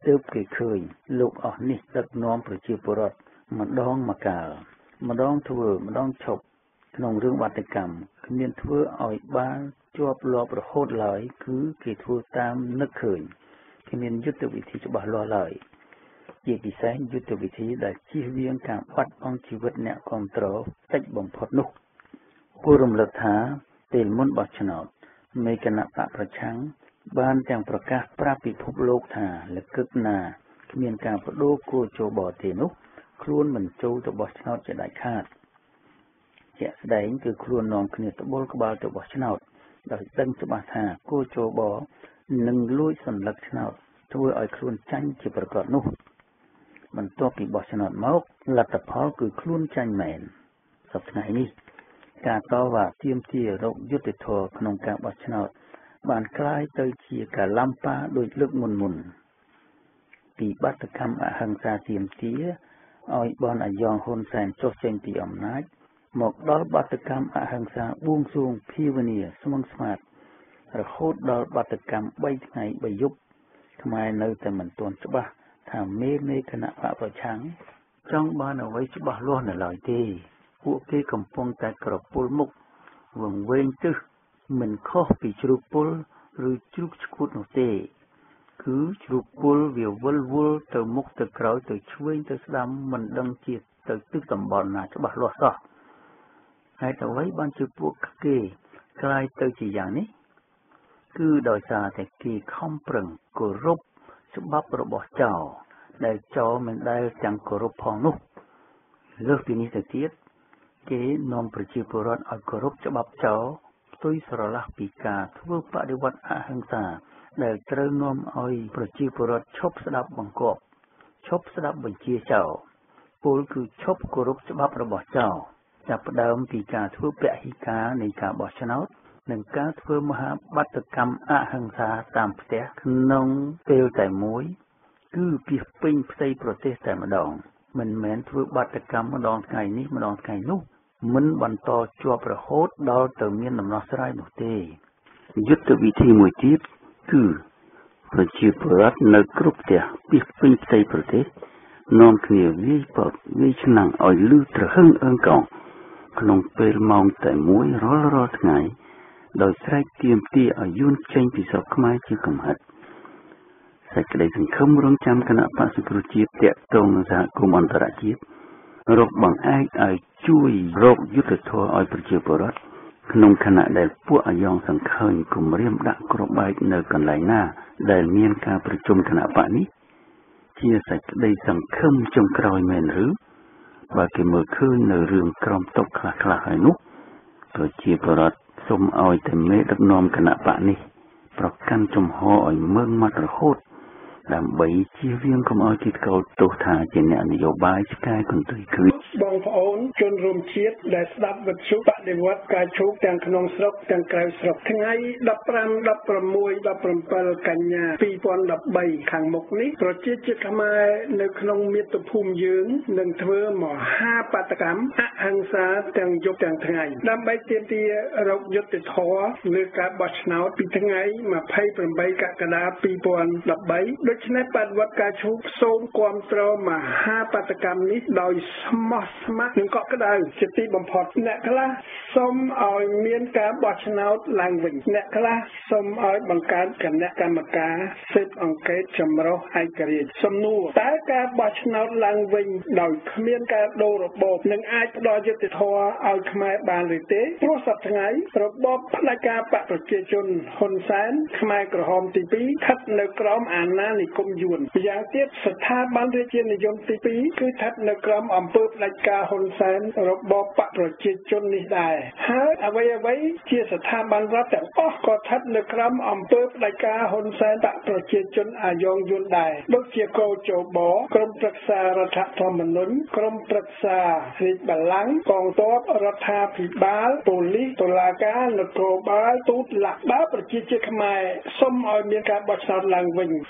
ទើបគេឃើញលោកអស់នេះដឹកនាំប្រជាពលរដ្ឋម្ដងម្កាលម្ដងធ្វើម្ដងឈប់ក្នុងរឿងបាតកម្មគ្មានធ្វើឲ្យបានជាប់លាប់រហូតឡើយគឺគេធ្វើតាមនឹកឃើញគ្មានយុទ្ធវិធីច្បាស់លាស់ឡើយជាពិសេសយុទ្ធវិធីដែលជៀសវាងការបាត់បង់ជីវិតអ្នកគ្រប់គ្រងតិចបំផុតនោះគួររំលឹកថាពេលមុនបោះឆ្នោតមេគណៈបកប្រឆាំងបានទាំងប្រកាសប្រាប់ពិភពលោកថាលកឹកណាគ្មានការបដូរគោជបទេនោះខ្លួនមិនចូលទៅបោះឆ្នោតជាដាច់ខាតជាក់ស្ដែងគឺខ្លួននាំគ្នាត្បូងក្បាលទៅបោះឆ្នោតដោយដឹងច្បាស់ថាគោជបនឹងលួចសន្លឹកឆ្នោតធ្វើឲ្យខ្លួនចាញ់ជាប្រកបនោះបន្ទាប់ពីបោះឆ្នោតមកលទ្ធផលគឺខ្លួនចាញ់មែនសប្តាហ៍នេះការតវ៉ាទាមទាររកយុត្តិធម៌ក្នុងការបោះឆ្នោតបានក្លាយទៅជាការឡំប៉ាដោយលើកមុនមុនពីបាតកម្មអហិង្សាទាមទារឲ្យបនអាយ៉ងហ៊ុនសែនចុះចេញពីអំណាចមកដល់បាតកម្មអហិង្សាបួងសួងភាវនាស្មឹងស្មាតរហូតដល់បាតកម្មបីថ្ងៃបីយប់ខ្មែរនៅតែមិនទាន់ច្បាស់ថាមេមេគណៈបកប្រឆាំងចង់បានអ្វីច្បាស់លាស់នៅឡើយទេពួកគេកំពុងតែក្រពុលមុខវង្វេងទិសមិនខុសពីជ្រូកពុលឬជ្រូកឆ្កួតនោះទេគឺជ្រូកពុលវាវិលវល់ទៅមុខទៅក្រោយទៅឆ្វេងទៅស្ដាំមិនដឹងជាទៅទិសតំបន់ណាច្បាស់លាស់សោះហេតុអ្វីបានជាពួកគេក្លាយទៅជាយ៉ាងនេះគឺដោយសារតែគេខំប្រឹងគោរពច្បាប់របស់ចៅដែលចៅមិនដែលទាំងគោរពផងនោះលើសពីនេះទៅទៀតគេនាំប្រជាពលរដ្ឋឲ្យគោរពច្បាប់ចៅផ្ទុយស្រឡះពីការធ្វើបដិវត្តអហិង្សាដែលត្រូវនាំឲ្យប្រជាពលរដ្ឋឈប់ស្ដាប់បង្គាប់ឈប់ស្ដាប់បញ្ជាចៅពលគឺឈប់គោរពច្បាប់របស់ចៅចាប់ផ្ដើមពីការធ្វើពហិការនៃការបោះឆ្នោតនិងការធ្វើមហាបាតុកម្មអហិង្សាតាមផ្ទះក្នុងពេលតែមួយគឺពីពេញផ្ទៃប្រទេសតែម្ដងមិនមែនធ្វើបាតុកម្មម្ដងថ្ងៃនេះម្ដងថ្ងៃនោះមិនបន្តជាប់រហូតដល់ទៅមានដំណោះស្រាយនោះទេយុទ្ធវិធីមួយទៀតគឺប្រជាពលរដ្ឋនៅគ្រប់ផ្ទះពីពេញផ្ទៃប្រទេសនាំគ្នាវាយប៉ោតវាយឆ្នាំងឲ្យលឺត្រហឹងអើងកោងក្នុងពេលម៉ោងតែមួយរាល់រាល់ថ្ងៃដោយស្រែកទាមទារឲ្យយួនចេញពីស្រុកខ្មែរជាកំហិតសេចក្តីសង្ឃឹមរងចាំគណៈបក្សសង្គ្រោះជាតិតាក់ទងនឹងសហគមន៍អន្តរជាតិរកបង្អែកឲ្យជួយរកយុត្តិធម៌ឲ្យប្រជាពលរដ្ឋក្នុងខណៈដែលពួកអាយ៉ងសង្ឃើញគម្រាមដាក់គ្រាប់បែកនៅកន្លែងណាដែលមានការប្រជុំគណៈបកនេះជាសេចក្តីសង្ឃឹមចុងក្រោយមែនឬបើគេមើលឃើញនៅរឿងក្រមតុកខ្លះៗហើយនោះប្រជាពលរដ្ឋសូមឲ្យតែមេដឹកនាំគណៈបកនេះប្រកាន់ជំហរឲ្យមើងម៉ាត់រហូតដើម្បីជៀសវាងកុំឲ្យគេកោតទោសថាជាអ្នកនយោបាយឆ្កែកន្ទុយគឺបងប្អូនជនរួមជាតិដែលស្ដាប់វិទ្យុបដិវត្តការជោគទាំងក្នុងស្រុកទាំងក្រៅស្រុកថ្ងៃដប់ប្រាំ ដប់ប្រាំមួយ ដប់ប្រាំbảyកញ្ញាពីរពាន់ដប់បីខាងមុខនេះប្រជាជាតិខ្មែរនៅក្នុងមាតុភូមិយើងនឹងធ្វើមហាបាតុកម្មអហិង្សាទាំងយប់ទាំងថ្ងៃដើម្បីទាមទាររកយុត្តិធម៌លើការបោះឆ្នោតពីថ្ងៃម្ភៃប្រាំបីកក្កដាពីរពាន់ដប់បីដូច្នេះបដិវត្តការជោគសូមគាំទ្រមហាបាតុកម្មនេះដោយស្មោះស្ម័គ្រនិងកក់ក្ដៅជាទីបំផុតអ្នកខ្លះសូមឲ្យមានការបោះឆ្នោតឡើងវិញអ្នកខ្លះសូមឲ្យបង្កើតគណៈកម្មការស៊ើបអង្កេតចម្រុះឯករាជ្យសំណួរតើការបោះឆ្នោតឡើងវិញដោយគ្មានការដូររបបនឹងអាចផ្ដល់យុត្តិធម៌ឲ្យខ្មែរបានឬទេព្រោះសប្តាហ៍ថ្ងៃរបបផ្ដាច់ការបកប្រជាជនហ៊ុនសែនខ្មែរក្រហមទីពីរស្ថិតនៅក្រោមអាណានិគមយួនម្យ៉ាងទៀតស្ថាប័នរាជានិយមទីពីរគឺស្ថិតនៅក្រោមអំពើផ្ដាច់ការហ៊ុនសែនរបបបកប្រជាជននេះដែរហើយអ្វីអ្វីជាស្ថាប័នរដ្ឋទាំងអស់ក៏ស្ថិតនៅក្រោមអំពើផ្ដាច់ការហ៊ុនសែនបកប្រជាជនអាយ៉ងយួនដែរដូចជាកោជបក្រុមប្រឹក្សារដ្ឋធម្មនុញ្ញក្រុមប្រឹក្សារាជបល្ល័ង្កកងទ័ពរដ្ឋាភិបាលប៉ូលីសតុលាការនគរបាលទូតឡាបើប្រជាជាតិខ្មែរសូមឲ្យមានការបោះឆ្នោតឡើងវិញនៅ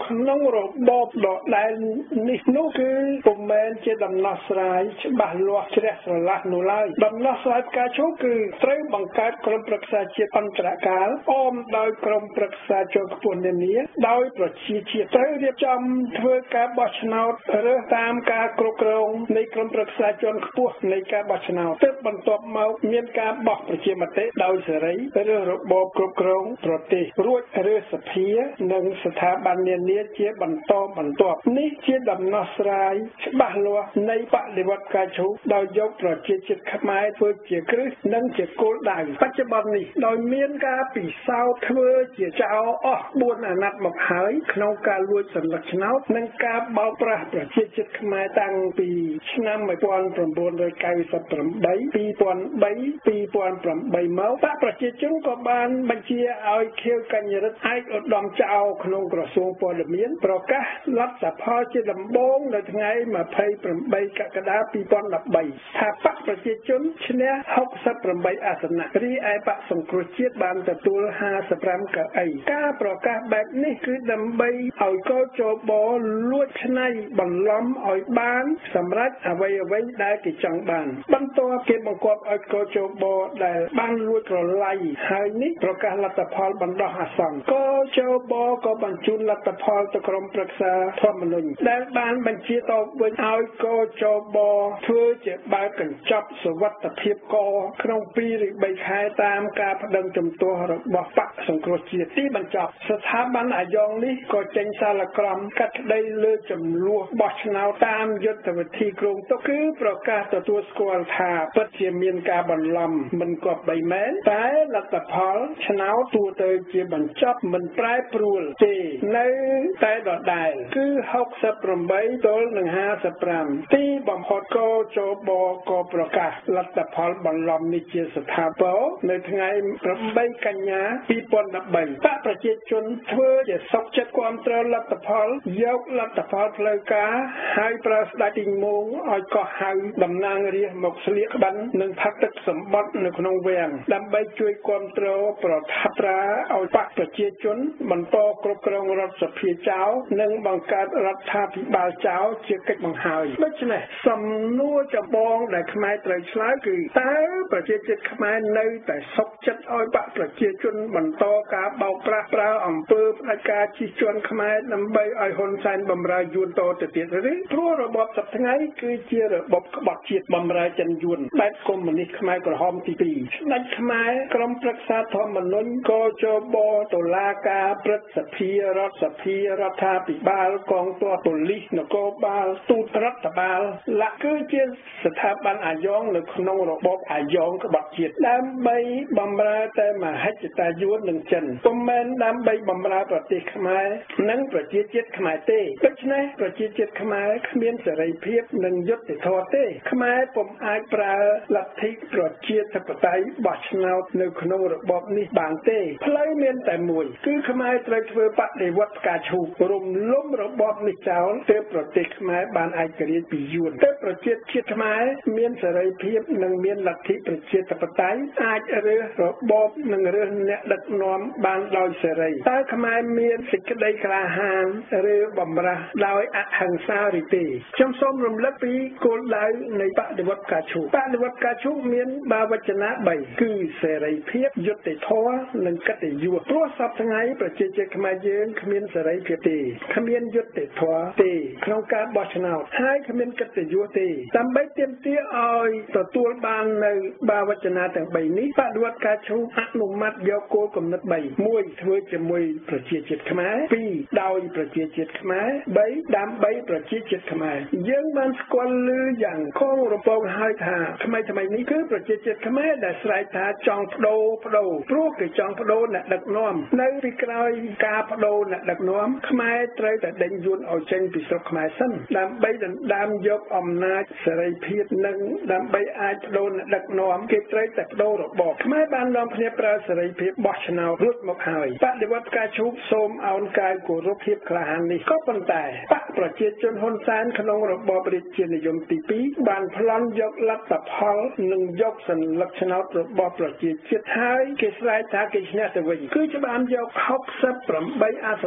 ក្នុងរបបដដែលនេះនោះគឺពុំមែនជាដំណោះស្រាយច្បាស់លាស់ជ្រះស្រឡះនោះឡើយដំណោះស្រាយផ្កាឈូកគឺត្រូវបង្កើតក្រុមប្រឹក្សាជាតិអន្តរកាលអមដោយក្រុមប្រឹក្សាជាន់ខ្ពស់នានាដោយប្រជាជាតិត្រូវរៀបចំធ្វើការបោះឆ្នោតរើសតាមការគ្រប់គ្រងនៃក្រុមប្រឹក្សាជាន់ខ្ពស់នៃការបោះឆ្នោតទើបបន្ទាប់មកមានការបោះប្រជាមតិដោយសេរីឬរបបគ្រប់គ្រងប្រទេសរួចឬសភានិងស្ថាប័ននានាជាបន្តបន្ទាប់នេះជាដំណោះស្រាយច្បាស់លាស់នៃបដិវត្តផ្កាឈូកដោយយកប្រជាជាតិខ្មែរធ្វើជាគ្រឹះនិងជាគោលដៅបច្ចុប្បន្ននេះដោយមានការពិសោធន៍ធ្វើជាចោលអស់បួនអាណត្តិមកហើយក្នុងការលួចសន្លឹកឆ្នោតនិងការបោកប្រាស់ប្រជាជាតិខ្មែរតាំងពីឆ្នាំmột nghìn chín trăm chín mươi tám ពីរពាន់បី ពីរពាន់ប្រាំមកបកប្រជាជនក៏បានបញ្ជាឲ្យខៀវកញ្ញរិទ្ធឯកឧត្តមចៅក្នុងក្រសួងព័ត៌មានប្រកាសលទ្ធផលជាដំបូងនៅថ្ងៃยี่สิบแปดកក្កដាยี่สิบสิบสามថាបកប្រជាជនឈ្នះหกสิบแปดអាសនៈរីឯបកសង្គ្រោះជាតិបានទទួលห้าสิบห้ากៅអីការប្រកាសបែបនេះគឺដើម្បីឲ្យកោជបលួចឆ្នៃបន្លំឲ្យបានសម្រាប់អ្វីអ្វីដែលគេចង់បានបន្ទាប់គេបង្គាប់ឲ្យកោជបដែលបានលួចក្រឡៃហើយនេះប្រកាសលទ្ធផលបណ្ដោះអាសន្នកោជបក៏បញ្ជូនលទ្ធផលទៅក្រុមប្រឹក្សាធម្មនុញ្ញដែលបានបញ្ជាតបវិញឲ្យកោជបធ្វើជាបើកកញ្ចប់សុវត្ថិភាពកក្នុងពីរឬបីខែតាមការប្តឹងជំទាស់របស់បកសង្គ្រោះជាតិទីបញ្ចប់ស្ថាប័នអាយ៉ងនេះក៏ចេញសាលក្រមកាត់ក្តីលើចំនួនបោះឆ្នោតតាមយុទ្ធវិធីគ្រោងទុកគឺប្រកាសទទួលស្គាល់ថាពិតជាមានការបន្លំមិនគប្បីមែនតែលទ្ធផលឆ្នោតទូទៅជាបញ្ចប់មិនប្រែប្រួលទេនៅតែដដែលគឺหกสิบแปดទល់នឹងห้าสิบห้าទីបំផុតក៏ជបក៏ប្រកាសលទ្ធផលបន្លំនេះជាស្ថាពរនៅថ្ងៃeightកញ្ញាยี่สิบสิบสามបកប្រជាជនធ្វើជាសុខចិត្តគាំទ្រលទ្ធផលយកលទ្ធផលផ្លូវការហើយប្រើស្ដេចទីងមងឲ្យកោះហៅតំណាងរាស្ត្រមកស្លៀកក្បិននិងផាត់ទឹកសម្បត្តិនៅក្នុងវាំងដើម្បីជួយគាំទ្រប្រថាប់ត្រាឲ្យបកប្រជាជនបន្តគ្រប់គ្រងរដ្ឋសភាចោលនិងបង្កើតរដ្ឋាភិបាលចោលជាកិច្ចបង្ហើយដូច្នេះសំណួរចម្បងដែលខ្មែរត្រូវឆ្លើយគឺតើប្រជាជាតិខ្មែរនៅតែសុខចិត្តឲ្យបកប្រជាជនបន្តការបោកប្រាស់ប្រើអំពើផ្ដាច់ការជិះជាន់ខ្មែរដើម្បីឲ្យហ៊ុនសែនបំរើយួនតទៅទៀតឬព្រោះរបបសប្តាហ៍ថ្ងៃគឺជារបបក្បត់ជាតិបំរើចិនយួនបែបកុម្មុយនីសខ្មែរក្រហមទីពីរស្ដេចខ្មែរក្រុមប្រឹក្សាធម្មនុញ្ញកោជបតុលាការព្រឹទ្ធសភារដ្ឋសភារដ្ឋាភិបាលកងទ័ពប៉ូលីសនគរបាលទូតរដ្ឋបាលលក្ខគឺជាស្ថាប័នអាយ៉ងនៅក្នុងរបបអាយ៉ងក្បត់ជាតិដើម្បីបំរើតែមហិច្ឆតាយួននិងចិនពុំមែនដើម្បីបំរើប្រទេសខ្មែរនិងប្រជាជាតិខ្មែរទេដូច្នេះប្រជាជាតិខ្មែរគ្មានសេរីភាពនិងយុត្តិធម៌ទេខ្មែរពុំអាចប្រើលទ្ធិប្រជាធិបតេយ្យបោះឆ្នោតនៅក្នុងរបបនេះបានទេផ្លូវមានតែមួយគឺខ្មែរត្រូវធ្វើបដិវត្តផ្កាឈូករំលំរបបនេះចោលទើបប្រទេសខ្មែរបានឯករាជ្យពីយួនទើបប្រជាជាតិខ្មែរមានសេរីភាពនិងមានលទ្ធិប្រជាធិបតេយ្យអាចរើសរបបនិងរើសអ្នកដឹកនាំបានដោយសេរីតើខ្មែរមានសេចក្តីក្លាហានឬបំរាស់ដោយអហិង្សាឬទេខ្ញុំសូមរំលឹកពីគោលដៅនៃបដិវត្តផ្កាឈូកបដិវត្តផ្កាឈូកមានបាវចនៈបីគឺសេរីភាពយុត្តិធម៌និងកិត្តិយសព្រោះសពថ្ងៃប្រជាជាតិខ្មែរយើងគ្មានសេរីភាពទេគ្មានយុត្តិធម៌ទេក្នុងការបោះឆ្នោតហើយគ្មានកិត្តិយសទេដើម្បីទាមទារឲ្យទទួលបាននៅបាវចនៈទាំងបីនេះបដិវត្តផ្កាឈូកអនុម័តយកគោលគំនិតបីមួយធ្វើជាមួយប្រជាជាតិខ្មែរពីរដោយប្រជាជាតិខ្មែរបីដើម្បីប្រជាជាតិខ្មែរយើងបានស្គាល់ឮយ៉ាងខងរពងហើយថាថ្មីថ្មីនេះគឺប្រជាជាតិខ្មែរដែលស្រែកថាចង់បដូរបដូរព្រោះគេចង់បដូរអ្នកដឹកនាំនៅពីក្រោយការបដូរអ្នកដឹកនាំខ្មែរត្រូវតែដេញយួនឲ្យចេញពីស្រុកខ្មែរសិនដើម្បីដណ្ដើមយកអំណាចសេរីភាពនិងដើម្បីអាចបដូរអ្នកដឹកនាំគេត្រូវតែបដូររបបខ្មែរបាននាំគ្នាប្រើសេរីភាពបោះឆ្នោតរួចមកហើយបដិវត្តផ្កាឈូកសូមអោនកាយគោរពភាពក្លាហាននេះក៏ប៉ុន្តែបកប្រជាជនហ៊ុនសែនក្នុងរបបរាជានិយមទីពីរបានប្លន់យកលទ្ធផលនិងយកសន្លឹកឆ្នោតរបស់ប្រជាជាតិហើយគេស្រែកថាគេឈ្នះទៅវិញគឺច្បាមយកหกสิบแปดអាសនៈ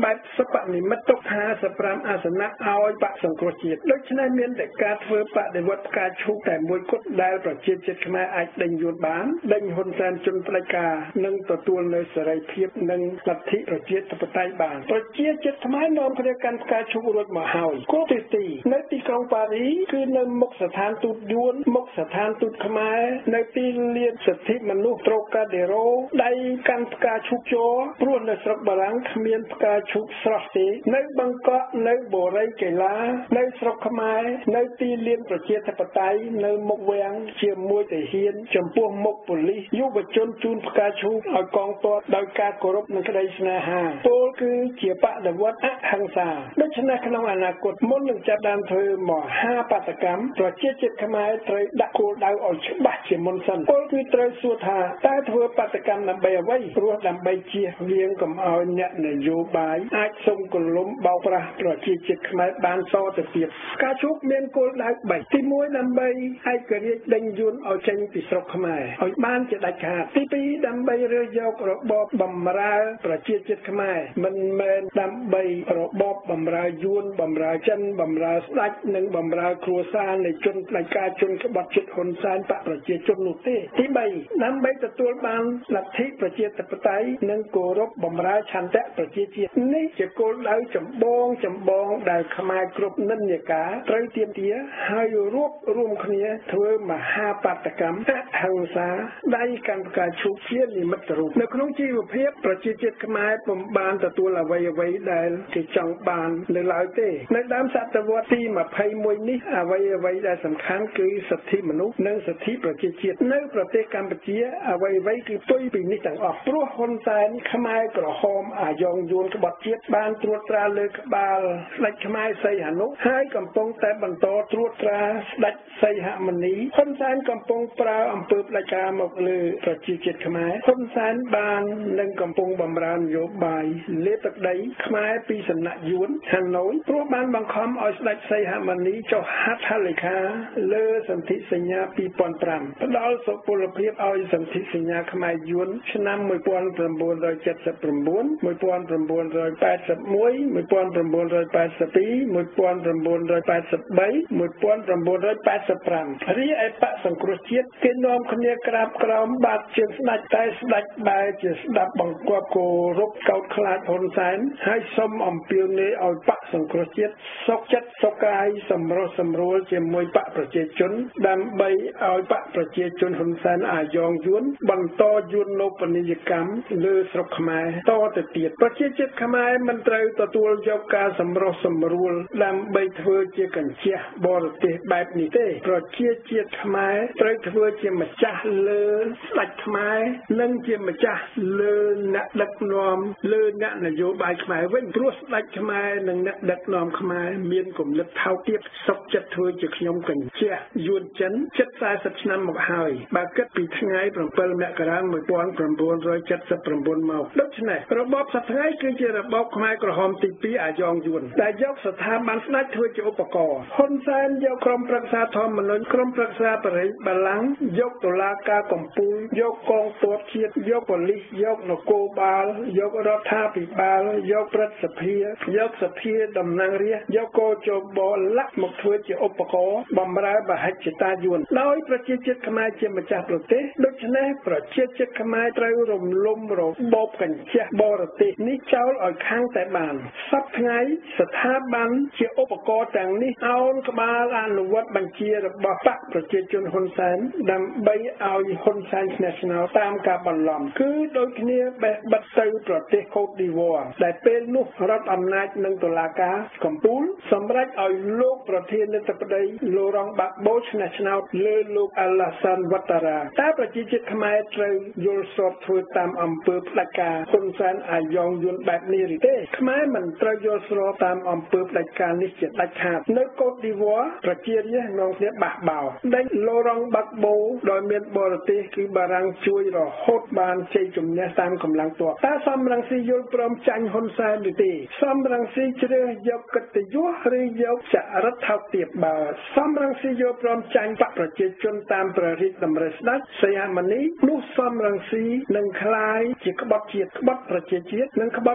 បែបសពនិមិត្តទុកហាសិបប្រាំអាសនៈឲ្យបកសង្គ្រោះជាតិដូច្នេះមានតែការធ្វើបដិវត្តផ្កាឈូកតែមួយគត់ដែលប្រជាជាតិខ្មែរអាចដេញយួនបានដេញហ៊ុនសែនជន់ផ្ដាច់ការនិងទទួលនៅសេរីភាពនិងលទ្ធិប្រជាធិបតេយ្យបានប្រជាជាតិខ្មែរនាំគ្នាកាន់ផ្កាឈូករួចមកហើយគោលទីទីនៅទីក្រុងប៉ារីគឺនៅមុខស្ថានទូតយួនមុខស្ថានទូតខ្មែរនៅទីលានសិទ្ធិមនុស្សត្រូកាដេរ៉ូដៃកាន់ផ្កាឈូកជ័រព្រោះនៅស្រុកបារាំងគ្មានផ្កាឈូកស្រស់ទេនៅបឹងកក់នៅបូរីកេឡានៅស្រុកខ្មែរនៅទីលានប្រជាធិបតេយ្យនៅមុខវាំងជាមួយទាហានចំពោះមុខប៉ូលីសយុវជនជូនផ្កាឈូកឲ្យកងទ័ពដោយការគោរពនិងក្តីស្នេហាពោលគឺជាបដិវត្តអហិង្សាដូច្នេះក្នុងអនាគតមុននឹងចាប់ដើមធ្វើមហាបាតកម្មប្រជាជាតិខ្មែរត្រូវដាក់គោលដៅឲ្យច្បាស់ជាមុនសិនពោលគឺត្រូវសួរថាតើធ្វើបាតកម្មដើម្បីអ្វីព្រោះដើម្បីជៀសវាងកុំឲ្យអ្នកនយោបាយអាចសុំគំលំបោកប្រាស់ប្រជាជាតិខ្មែរបានតទៅទៀតការជួបមានគោលដៅបីទីមួយដើម្បីឯករាជ្យដេញយួនឲ្យចេញពីស្រុកខ្មែរឲ្យបានជាដាច់ខាតទីពីរដើម្បីរើសយករបបបំរើប្រជាជាតិខ្មែរមិនមែនដើម្បីរបបបំរើយួនបំរើចិនបំរើស្ដេចនិងបំរើគ្រួសារនៃជនផ្ដាច់ការជនក្បត់ជាតិហ៊ុនសែនបកប្រជាជននោះទេទីបីដើម្បីទទួលបានលទ្ធិប្រជាធិបតេយ្យនិងគោរពបំរើឆន្ទៈប្រជាជាតិនេះជាគោលដៅចម្បងចម្បងដែលខ្មែរគ្រប់និន្នាការត្រូវទាមទារហើយរួបរួមគ្នាធ្វើមហាបាតកម្មអហិង្សាដៃកាន់ផ្កាឈូកជានិមិត្តរូបនៅក្នុងជីវភាពប្រជាជាតិខ្មែរពុំបានទទួលអ្វីអ្វីដែលគេចង់បាននៅឡើយទេនៅដើមសតវត្សទីម្ភៃមួយនេះអ្វីអ្វីដែលសំខាន់គឺសិទ្ធិមនុស្សនិងសិទ្ធិប្រជាជាតិនៅប្រទេសកម្ពុជាអ្វីអ្វីគឺផ្ទុយពីនេះទាំងអស់ព្រោះហ៊ុនសែនខ្មែរក្រហមអាយ៉ងយួនក្បត់ជាតិបានត្រួតត្រាលើក្បាលស្ដេចខ្មែរសីហនុហើយកំពុងតែបន្តត្រួតត្រាស្ដេចសីហមុនីហ៊ុនសែនកំពុងប្រើអំពើផ្ដាច់ការមកលើប្រជាជាតិខ្មែរហ៊ុនសែនបាននឹងកំពុងបម្រើនយោបាយលេបទឹកដីខ្មែរពីសំណាក់យួនហាណូយព្រោះបានបង្ខំឲ្យស្ដេចសីហមុនីចុះហត្ថលេខាលើសន្ធិសញ្ញាពីរពាន់ប្រាំផ្ដល់សុពលភាពឲ្យសន្ធិសញ្ញាខ្មែរយួនឆ្នាំmột nghìn chín trăm bảy mươi chín một nghìn chín trăm tám mươi một một nghìn chín trăm tám mươi một một nghìn chín trăm tám mươi hai một nghìn chín trăm tám mươi ba một nghìn chín trăm tám mươi một nghìn chín trăm tám mươi fiveរីឯបកសង្គ្រោះជាតិគេនាំគ្នាក្រាបក្រោមបាតជើងស្ដេចតែស្ដេចបែរជាស្ដាប់បង្គាប់គោរពកោតខ្លាចហ៊ុនសែនហើយសុំអំពាវនាវឲ្យបកសង្គ្រោះជាតិសុខចិត្តសុខកាយសម្រុះសម្រួលជាមួយបកប្រជាជនដើម្បីឲ្យបកប្រជាជនហ៊ុនសែនអាយ៉ងយួនបន្តយួននូបនីយកម្មលើស្រុកខ្មែរតទៅទៀតប្រជាជាតិខ្មែរមិនត្រូវទទួលយកការសម្រុះសម្រួលដើម្បីធ្វើជាកញ្ចះបរទេសបែបនេះទេប្រជាជាតិខ្មែរត្រូវធ្វើជាម្ចាស់លើស្ដេចខ្មែរនិងជាម្ចាស់លើអ្នកដឹកនាំលើអ្នកនយោបាយខ្មែរវិញព្រោះស្ដេចខ្មែរនិងអ្នកដឹកនាំខ្មែរមានគំនិតថោកទាបសុខចិត្តធ្វើជាខ្ញុំកញ្ចះយួនចិនជិតสี่สิบឆ្នាំមកហើយបើគិតពីថ្ងៃเจ็ดមករាmột nghìn chín trăm bảy mươi chínមកដូច្នេះរបបសប្តាហ៍គឺជារបបខ្មែរក្រហមទីពីរអាយ៉ងយួនដែលយកស្ថាប័នស្ដេចធ្វើជាឧបករណ៍ហ៊ុនសែនយកក្រុមប្រឹក្សាធម្មនុញ្ញក្រុមប្រឹក្សាបរិយាបល្ល័ង្កយកតុលាការកំពូលយកកងទ័ពជាតិយកប៉ូលីសយកនគរបាលយករដ្ឋាភិបាលយកព្រឹទ្ធសភាយកសភាតំណាងរាស្ត្រយកកោជបលក្ខមកធ្វើជាឧបករណ៍បម្រើបហិច្ឆតាយួនដោយប្រជាជាតិខ្មែរជាម្ចាស់ប្រទេសដូច្នេះប្រជាជាតិខ្មែរត្រូវរំលំរបបកញ្ចះបរទេសនេះចោលឲ្យខាងតែបានសប្តាហ៍ស្ថាប័នជាឧបករណ៍ទាំងនេះអោនក្បាលអនុវត្តបញ្ជារបស់បកប្រជាជនហ៊ុនសែនដើម្បីឲ្យហ៊ុនសែនឆ្នះឆ្នោតតាមការបន្លំគឺដូចគ្នាបេះបិទទៅប្រទេសកូតឌីវ៉ាដែលពេលនោះរដ្ឋអំណាចនិងតុលាការកំពូលសម្រេចឲ្យលោកប្រធានាធិបតីលូរ៉ង់បាក់បូឆ្នះឆ្នោតលើលោកអាឡាសានវ៉ាតារ៉ាតែប្រជាជាតិខ្មែរត្រូវយល់ស្របធ្វើតាមអំពើផ្ដាច់ការហ៊ុនសែនអាយ៉ងយួនបែបនេះឬទេខ្មែរមិនត្រូវយល់ស្របតាមអំពើផ្ដាច់ការនេះជាដាច់ខាតនៅកូតឌីវ៉ាប្រជារាស្ត្រនាំគ្នាបះបោរដេញលូរ៉ង់បាក់បូដោយមានបរទេសគឺបារាំងជួយរហូតបានជ័យជំនះតាមកម្លាំងទ័ពតែសំរងស៊ីយល់ព្រមចាញ់ហ៊ុនសែនឬទេសំរងស៊ីជ្រើសយកកិត្តិយសឬយកចរិតថោកទាបបើសំរងស៊ីយល់ព្រមចាញ់បកប្រជាជនតាមព្រះរាជតម្រិះស្ដេចសីហមុនីនោះសំរងស៊ីនឹងក្លាយជាក្បត់ជាតិក្បត់ប្រជាជាតិនិងក្បត់លទ្ធិ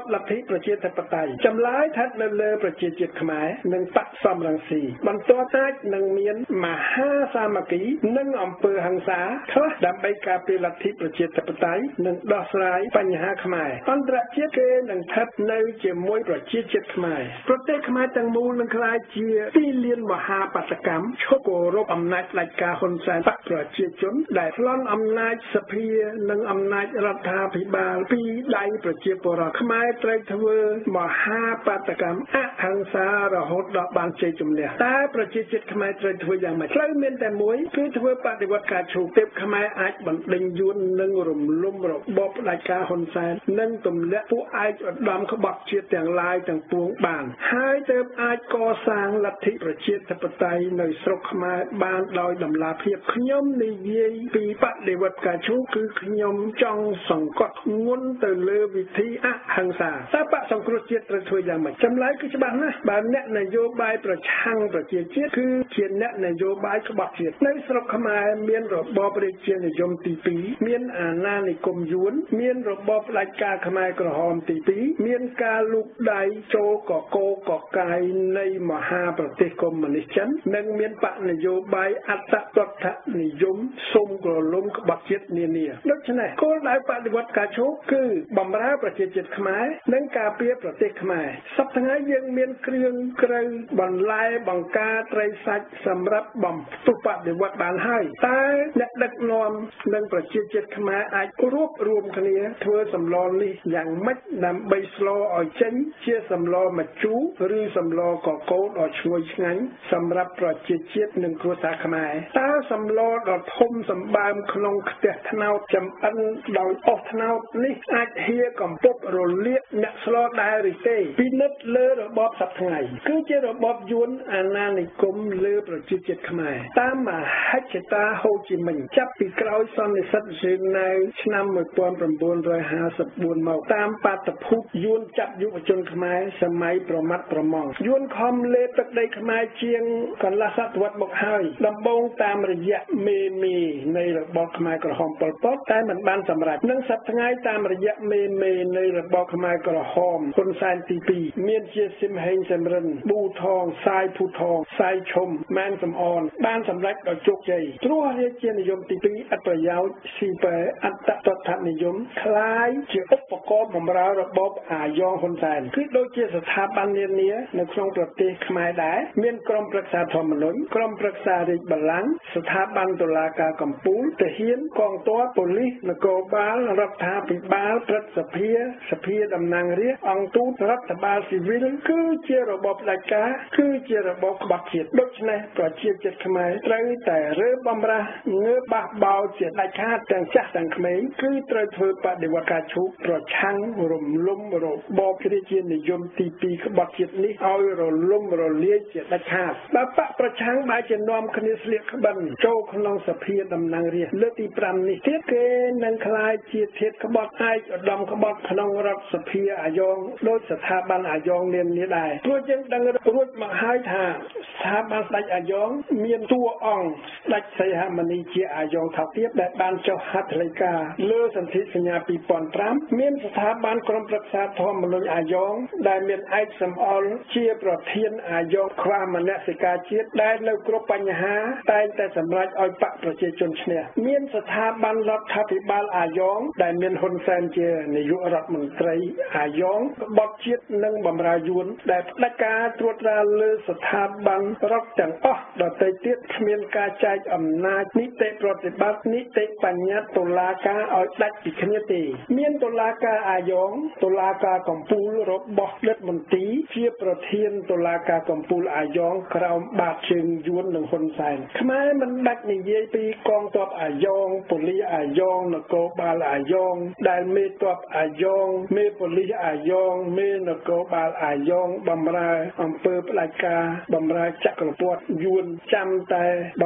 ប្រជាធិបតេយ្យចម្លើយថានៅលើប្រជាជាតិខ្មែរនិងបកសំរងស៊ីបន្ទាប់អាចនឹងមានមហាសាមគ្គីនិងអំពើហិង្សាខ្លះដើម្បីការពារលទ្ធិប្រជាធិបតេយ្យនិងដោះស្រាយបញ្ហាខ្មែរអន្តរជាតិគេនឹងស្ថិតនៅជាមួយប្រជាជាតិខ្មែរប្រទេសខ្មែរទាំងមូលនឹងក្លាយជាទីលានមហាបាតុកម្មឈប់គោរពអំណាចផ្ដាច់ការហ៊ុនសែនបកប្រជាជនដែលប្លន់អំណាចសភានិងអំណាចរដ្ឋាភិបាលពីដៃប្រជាពលរដ្ឋខ្មែរត្រូវធ្វើមហាបាតុកម្មអហិង្សារហូតដល់បានជ័យជំនះតើប្រជាជាតិខ្មែរត្រូវធ្វើយ៉ាងម៉េចត្រូវមានតែមួយគឺធ្វើបដិវត្តការឈូទើបខ្មែរអាចបណ្ដេញយួននិងរំលំរបបផ្ដាច់ការហ៊ុនសែននិងទម្លាក់ពួកឯកឧត្តមក្បត់ជាតិទាំងឡាយទាំងពួងបានហើយទើបអាចកសាងលទ្ធិប្រជាធិបតេយ្យនៅស្រុកខ្មែរបានដោយតម្លាភាពខ្ញុំនិយាយពីបដិវត្តការឈូគឺខ្ញុំចង់សង្កត់ធ្ងន់ទៅលើវិធីអហិង្សាតើបកសង្គ្រោះជាតិត្រូវធ្វើយ៉ាងម៉េចចម្លើយគឺច្បាស់ណាស់បើអ្នកនយោបាយប្រឆាំងប្រជាជាតិគឺជាអ្នកនយោបាយក្បត់ជាតិនៅស្រុកខ្មែរមានរបបរាជានិយមទីពីរមានអាណានិគមយួនមានរបបផ្ដាច់ការខ្មែរក្រហមទីពីរមានការលូកដៃចូលកកោកកាយនៃមហាប្រទេសកុម្មុយនីសចិននិងមានបកនយោបាយអត្តរដ្ឋនិយមសុំក្រលំក្បត់ជាតិនានាដូច្នេះគោលដៅបដិវត្តការឈូគឺបម្រើប្រជាជាតិខ្មែរនិងការពារប្រទេសខ្មែរសប្តាហ៍ថ្ងៃយើងមានគ្រឿងក្រៅបន្លែបង្ការត្រីសាច់សម្រាប់បំផ្ទុះបដិវត្តបានហើយតើអ្នកដឹកនាំនិងប្រជាជាតិខ្មែរអាចរួបរวมគ្នាធ្វើសម្លនេះយ៉ាងម៉េចដើម្បីស្លឲ្យចេញជាសម្លម្ជូរឬសម្លកកូរដ៏ឈ្ងុយឆ្ងាញ់សម្រាប់ប្រជាជាតិនិងគ្រួសារខ្មែរតើសម្លដ៏ធំសម្បើមក្នុងខ្ទះត្នោតចំអិនដោយអុសត្នោតនេះអាចហៀកំពប់រលាកអ្នកស្លដែរឬទេពិនិត្យលើរបបសប្តាហ៍ថ្ងៃគឺជារបបយួនអាណានិគមលើប្រជាជាតិខ្មែរតាមមហិច្ឆតាហូជីមិញចាប់ពីក្រោយសន្និសីទហ្សឺណែវឆ្នាំmột nghìn chín trămห้าสิบสี่មកតាមបាតុភូតយួនចាប់យុវជនខ្មែរសម័យប្រមាត់ប្រមងយួនខំលេបទឹកដីខ្មែរជាងកន្លះសតវត្សមកហើយដំបូងតាមរយៈមេមេនៃរបបខ្មែរក្រហមប៉ុលពតតែមិនបានសម្រេចនិងសប្តាហ៍ថ្ងៃតាមរយៈមេមេនៃរបបខ្មែរក្រហមហ៊ុនសែនទីពីរមានជាស៊ីមហេងសំរិនប៊ូថងសាយភូថងសាយឈុំម៉ែនសំអនបានសម្រេចដោយជោគជ័យព្រោះរាជានិយមទីពីរអត្តប្រយោជន៍ស៊ីពែអត្តរដ្ឋនិយមคล้ายជាឧបករណ៍បម្រើរបបអាយ៉ងហ៊ុនសែនគឺដូចជាស្ថាប័ននានានៅក្នុងប្រទេសខ្មែរដែរមានក្រុមប្រឹក្សាធម្មនុញ្ញក្រុមប្រឹក្សារាជបល្ល័ង្កស្ថាប័នតុលាការកំពូលទាហានកងទ័ពប៉ូលីសនគរបាលរដ្ឋាភិបាលព្រឹទ្ធសភាសភាតំណាងរាស្ត្រអង្គទូតរដ្ឋបាលស៊ីវិលគឺជារបបផ្ដាច់ការគឺជារបបក្បត់ជាតិដូច្នេះប្រជាជាតិខ្មែរត្រូវតែរើបំរាស់ងើបបះបោជាដាច់ខាតទាំងចាស់ទាំងក្មេងគឺត្រូវធ្វើបដិវត្តការឈូកប្រឆាំងរំលំរបបរាជានិយមទីពីរក្បត់ជាតិនេះឲ្យរលំរលាយជាដាច់ខាតបើបកប្រឆាំងបែរជានាំគ្នាស្លៀកក្បិនចូលក្នុងសភាតំណាងរាស្ត្រលើកទីប្រាំនេះទៀតគេនឹងក្លាយជាធាតុក្បត់ឯកឧត្តមក្បត់ក្នុងរដ្ឋសភាអាយ៉ងដោយស្ថាប័នអាយ៉ងនានាដែរព្រោះយើងដឹងរួចមកហើយថាស្ថាប័នស្ដេចអាយ៉ងមានតួអង្គស្ដេចសីហមុនីជាអាយ៉ងថោកទាបដែលបានចុះហត្ថលេខាលើសន្ធិសញ្ញាពីរពាន់ប្រាំមានស្ថាប័នក្រុមប្រឹក្សាធម្មនុញ្ញអាយ៉ងដែលមានឯកសំអល់ជាប្រធានអាយ៉ងខ្វះមនសិការជាតិដែលនៅគ្រប់បញ្ហាតែងតែសម្រេចឲ្យបកប្រជាជនឈ្នះមានស្ថាប័នរដ្ឋាភិបាលអាយ៉ងដែលមានហ៊ុនសែនជានាយករដ្ឋមន្ត្រីអាយ៉ងក្បត់ជាតិនិងបម្រើយួនដែលផ្ដាច់ការត្រួតត្រាលើស្ថាប័នរដ្ឋទាំងអស់ដទៃទៀតគ្មានការចែកអំណាចនីតិប្រតិបត្តិនីតិបញ្ញត្តិតុលាការឲ្យដាច់ពីគ្នាទេមានតុលាការអាយ៉ងតុលាការកំពូលរបស់ដឹកមន្ទីរជាប្រធានតុលាការកំពូលអាយ៉ងក្រោមបាតជើងយួននិងហ៊ុនសែនខ្មែរមិនដាច់និយាយពីកងទ័ពអាយ៉ងប៉ូលីសអាយ៉ងនគរបាលអាយ៉ងដែលមេទ័ពអាយ៉ងមេប៉ូលីសអាយ៉ងមេនគរបាលអាយ៉ងបម្រើអំពើផ្ដាច់ការបម្រើចក្រពត្តិយួនចាំតែបម្រើ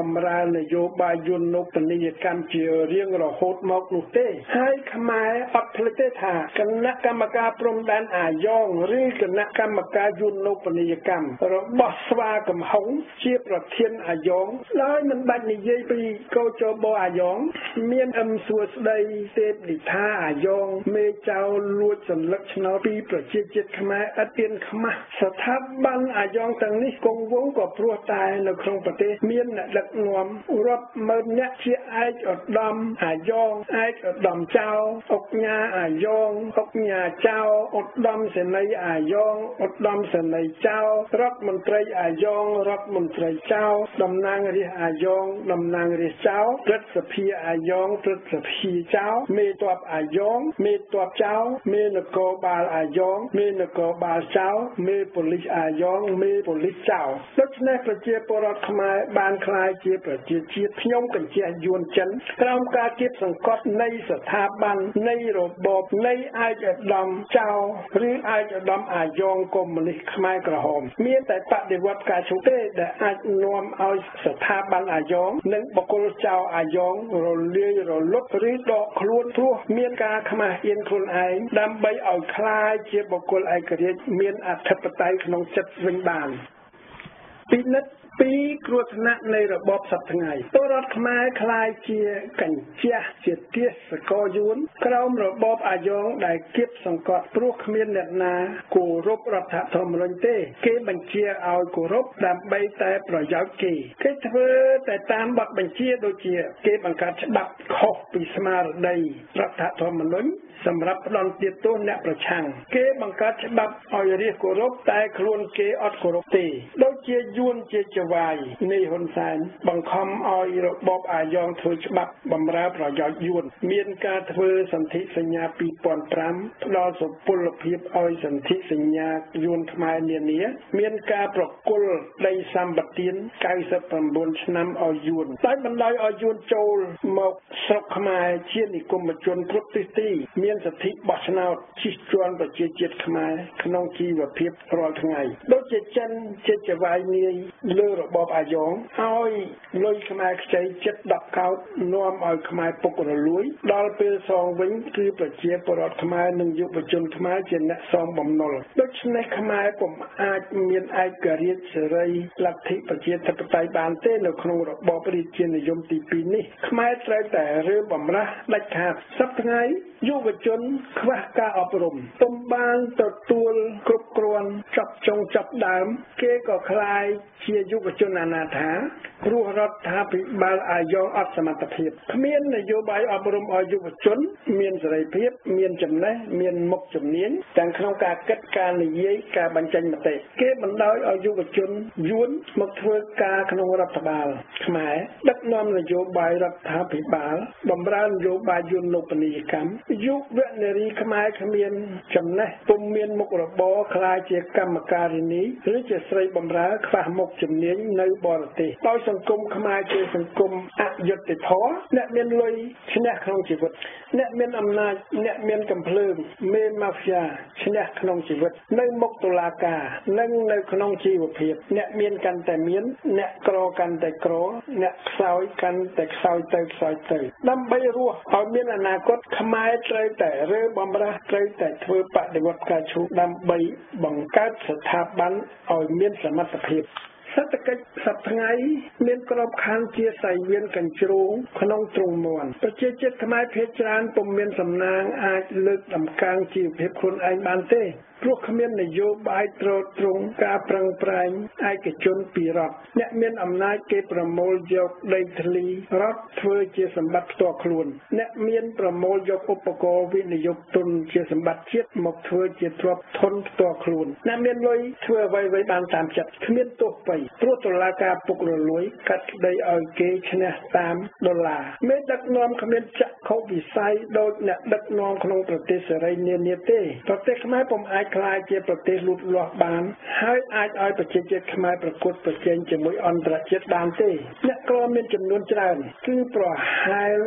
នយោបាយយន្តនពនីយកម្មជារៀងរហូតមកនោះទេហើយខ្មែរអត់ភ្លេចទេថាគណៈកម្មការព្រំដែនអាយ៉ងឬគណៈកម្មការយន្តនពនីយកម្មរបស់ស្វាកំហុងជាប្រធានអាយ៉ងឡើយមិនបាច់និយាយពីកោចបអាយ៉ងមានអឹមសួស្ដីទេពនិថាអាយ៉ងមេចៅលួចសន្លឹកឆ្នោតពីប្រជាជាតិខ្មែរឥតទៀនខ្មាស់ស្ថាប័នអាយ៉ងទាំងនេះគង់វង្សក៏ព្រោះតែនៅក្នុងប្រទេសមានអ្នកដឹកនាំរាប់ម៉ឺនអ្នកជាឯកឧត្តមអាយ៉ងឯកឧត្តមចៅអុកញ៉ាអាយ៉ងអុកញ៉ាចៅឧត្តមសេនីយ៍អាយ៉ងឧត្តមសេនីយ៍ចៅរដ្ឋមន្ត្រីអាយ៉ងរដ្ឋមន្ត្រីចៅតំណាងរាស្ត្រអាយ៉ងតំណាងរាស្ត្រចៅព្រឹទ្ធសភាអាយ៉ងព្រឹទ្ធសភាចៅមេទ័ពអាយ៉ងមេទ័ពចៅមេនគរបាលអាយ៉ងមេនគរបាលចៅមេប៉ូលីសអាយ៉ងមេប៉ូលីសចៅដូច្នេះប្រជាពលរដ្ឋខ្មែរបានក្លាយជាប្រជាជាតិខ្ញុំកញ្ជះយួនចិនក្រោមការគៀបសង្កត់នៃស្ថាប័ននៃរបបនៃឯកឧត្តមចៅឬឯកឧត្តមអាយ៉ងកុម្មុយនីសខ្មែរក្រហមមានតែបដិវត្តការឈុតទេដែលអាចនាំឲ្យស្ថាប័នអាយ៉ងនិងបុគ្គលចៅអាយ៉ងរលាយរលត់ឬដកខ្លួនព្រោះមានការខ្មាស់អៀនខ្លួនឯងដើម្បីឲ្យក្លាយជាបុគ្គលឯករាជ្យមានអធិបតេយ្យក្នុងចិត្តវិញបានពិនិត្យពីគ្រោះថ្នាក់នៃរបបសពថ្ងៃពលរដ្ឋខ្មែរក្លាយជាកញ្ជះជាទាសកយួនក្រោមរបបអាយ៉ងដែលគៀបសង្កត់ព្រោះគ្មានអ្នកណាគោរពរដ្ឋធម្មនុញ្ញទេគេបញ្ជាឲ្យគោរពដើម្បីតែប្រយោជន៍គេគេធ្វើតែតាមបទបញ្ជាដូចជាគេបង្កើតច្បាប់ខុសពីស្មារតីរដ្ឋធម្មនុញ្ញសម្រាប់ផ្ដន់ទាទោសអ្នកប្រឆាំងគេបង្កើតច្បាប់ឲ្យរាស្ត្រគោរពតែខ្លួនគេអត់គោរពទេដូចជាយួនជាចវាយនៃហ៊ុនសែនបង្ខំឲ្យរបបអាយ៉ងធ្វើច្បាប់បម្រើប្រយោជន៍យួនមានការធ្វើសន្ធិសញ្ញាពីរពាន់ប្រាំផ្ដល់សុពលភាពឲ្យសន្ធិសញ្ញាយួនខ្មែរនានាមានការប្រគល់ដីសម្បត្តិកៅសិបប្រាំបួនឆ្នាំឲ្យយួនតែបណ្ដោយឲ្យយួនចូលមកស្រុកខ្មែរជានិគមជនគ្រប់ទិសទីមានសិទ្ធិបោះឆ្នោតជិះជាន់ប្រជាជាតិខ្មែរក្នុងជីវភាពរាល់ថ្ងៃដូចជាចិនជាចវាយនាយលើរបបអាយ៉ងឲ្យលុយខ្មែរខ្ចីជិតដប់កោតនាំឲ្យខ្មែរពុករលួយដល់ពេលសងវិញគឺប្រជាពលរដ្ឋខ្មែរនិងយុវជនខ្មែរជាអ្នកសងបំណុលដូច្នេះខ្មែរពុំអាចមានឯករាជ្យសេរីលទ្ធិប្រជាធិបតេយ្យបានទេនៅក្នុងរបបរាជានិយមទីពីរនេះខ្មែរត្រូវតែរើបំរាស់ដាច់ខាតសប្តាហ៍ថ្ងៃយុវជនខ្វះការអប់រំពុំបានទទួលគ្រប់គ្រាន់ចាប់ចុងចាប់ដើមគេក៏คล้ายជាយុវជនអនាថាព្រោះរដ្ឋាភិបាលអាយ៉ងអត់សមត្ថភាពគ្មាននយោបាយអប់រំឲ្យយុវជនមានសេរីភាពមានចំណេះមានមុខជំនាញទាំងក្នុងការគិតការនិយាយការបញ្ចេញមតិគេបណ្ដោយឲ្យយុវជនយួនមកធ្វើការក្នុងរដ្ឋបាលខ្មែរដឹកនាំនយោបាយរដ្ឋាភិបាលបម្រើនយោបាយយន្តនពនីយកម្មយុវនារីខ្មែរគ្មានចំណេះពុំមានមុខរបរខ្លាចជាកម្មការិនីឬជាស្រីបម្រើខ្វះមុខជំនាញនៅបរទេសដោយសង្គមខ្មែរជាសង្គមអយុត្តិធម៌អ្នកមានលុយឈ្នះក្នុងជីវិតអ្នកមានអំណាចអ្នកមានកំភ្លើងមេម៉ាហ្វីយ៉ាឈ្នះក្នុងជីវិតនៅមុខតុលាការនិងនៅក្នុងជីវភាពអ្នកមានកាន់តែមានអ្នកក្រកាន់តែក្រអ្នកខ្សោយកាន់តែខ្សោយទៅខ្សោយទៅដើម្បីរស់ឲ្យមានអនាគតខ្មែរត្រូវតែរើបំរាស់ត្រូវតែធ្វើបដិវត្តការឈូសដើម្បីបង្កើតស្ថាប័នឲ្យមានសមត្ថភាពសេដ្ឋកិច្ចសប្តាហ៍ថ្ងៃមានក្របខ័ណ្ឌជាសៃវៀនកញ្ជ្រោងក្នុងទ្រង់មន់ប្រជាជាតិខ្មែរភាគច្រើនពុំមានសំណាងអាចលើកដំកើងជីវភាពខ្លួនឯងបានទេព្រោះគ្មាននយោបាយត្រួតត្រងការប្រឹងប្រែងឯកជនពីរដ្ឋអ្នកមានអំណាចគេប្រមូលយកដីធ្លីរដ្ឋធ្វើជាសម្បត្តិផ្ទាល់ខ្លួនអ្នកមានប្រមូលយកឧបករណ៍វិនិយោគទុនជាសម្បត្តិជាតិមកធ្វើជាទ្រព្យធនផ្ទាល់ខ្លួនអ្នកមានលុយធ្វើអ្វីៗបានតាមចិត្តគ្មានទោសពៃព្រោះតុលាការពុករលួយកាត់ក្តីឲ្យគេឈ្នះតាមដុល្លារមេដឹកនាំគ្មានចក្ខុវិស័យដូចអ្នកដឹកនាំក្នុងប្រទេសសេរីនានាទេប្រទេសខ្មែរពុំអាចក្លាយជាប្រទេសលូតលាស់បានហើយអាចឲ្យប្រជាជាតិខ្មែរប្រកួតប្រជែងជាមួយអន្តរជាតិបានទេអ្នកក្រមានចំនួនច្រើនគឺប្រហែលជិត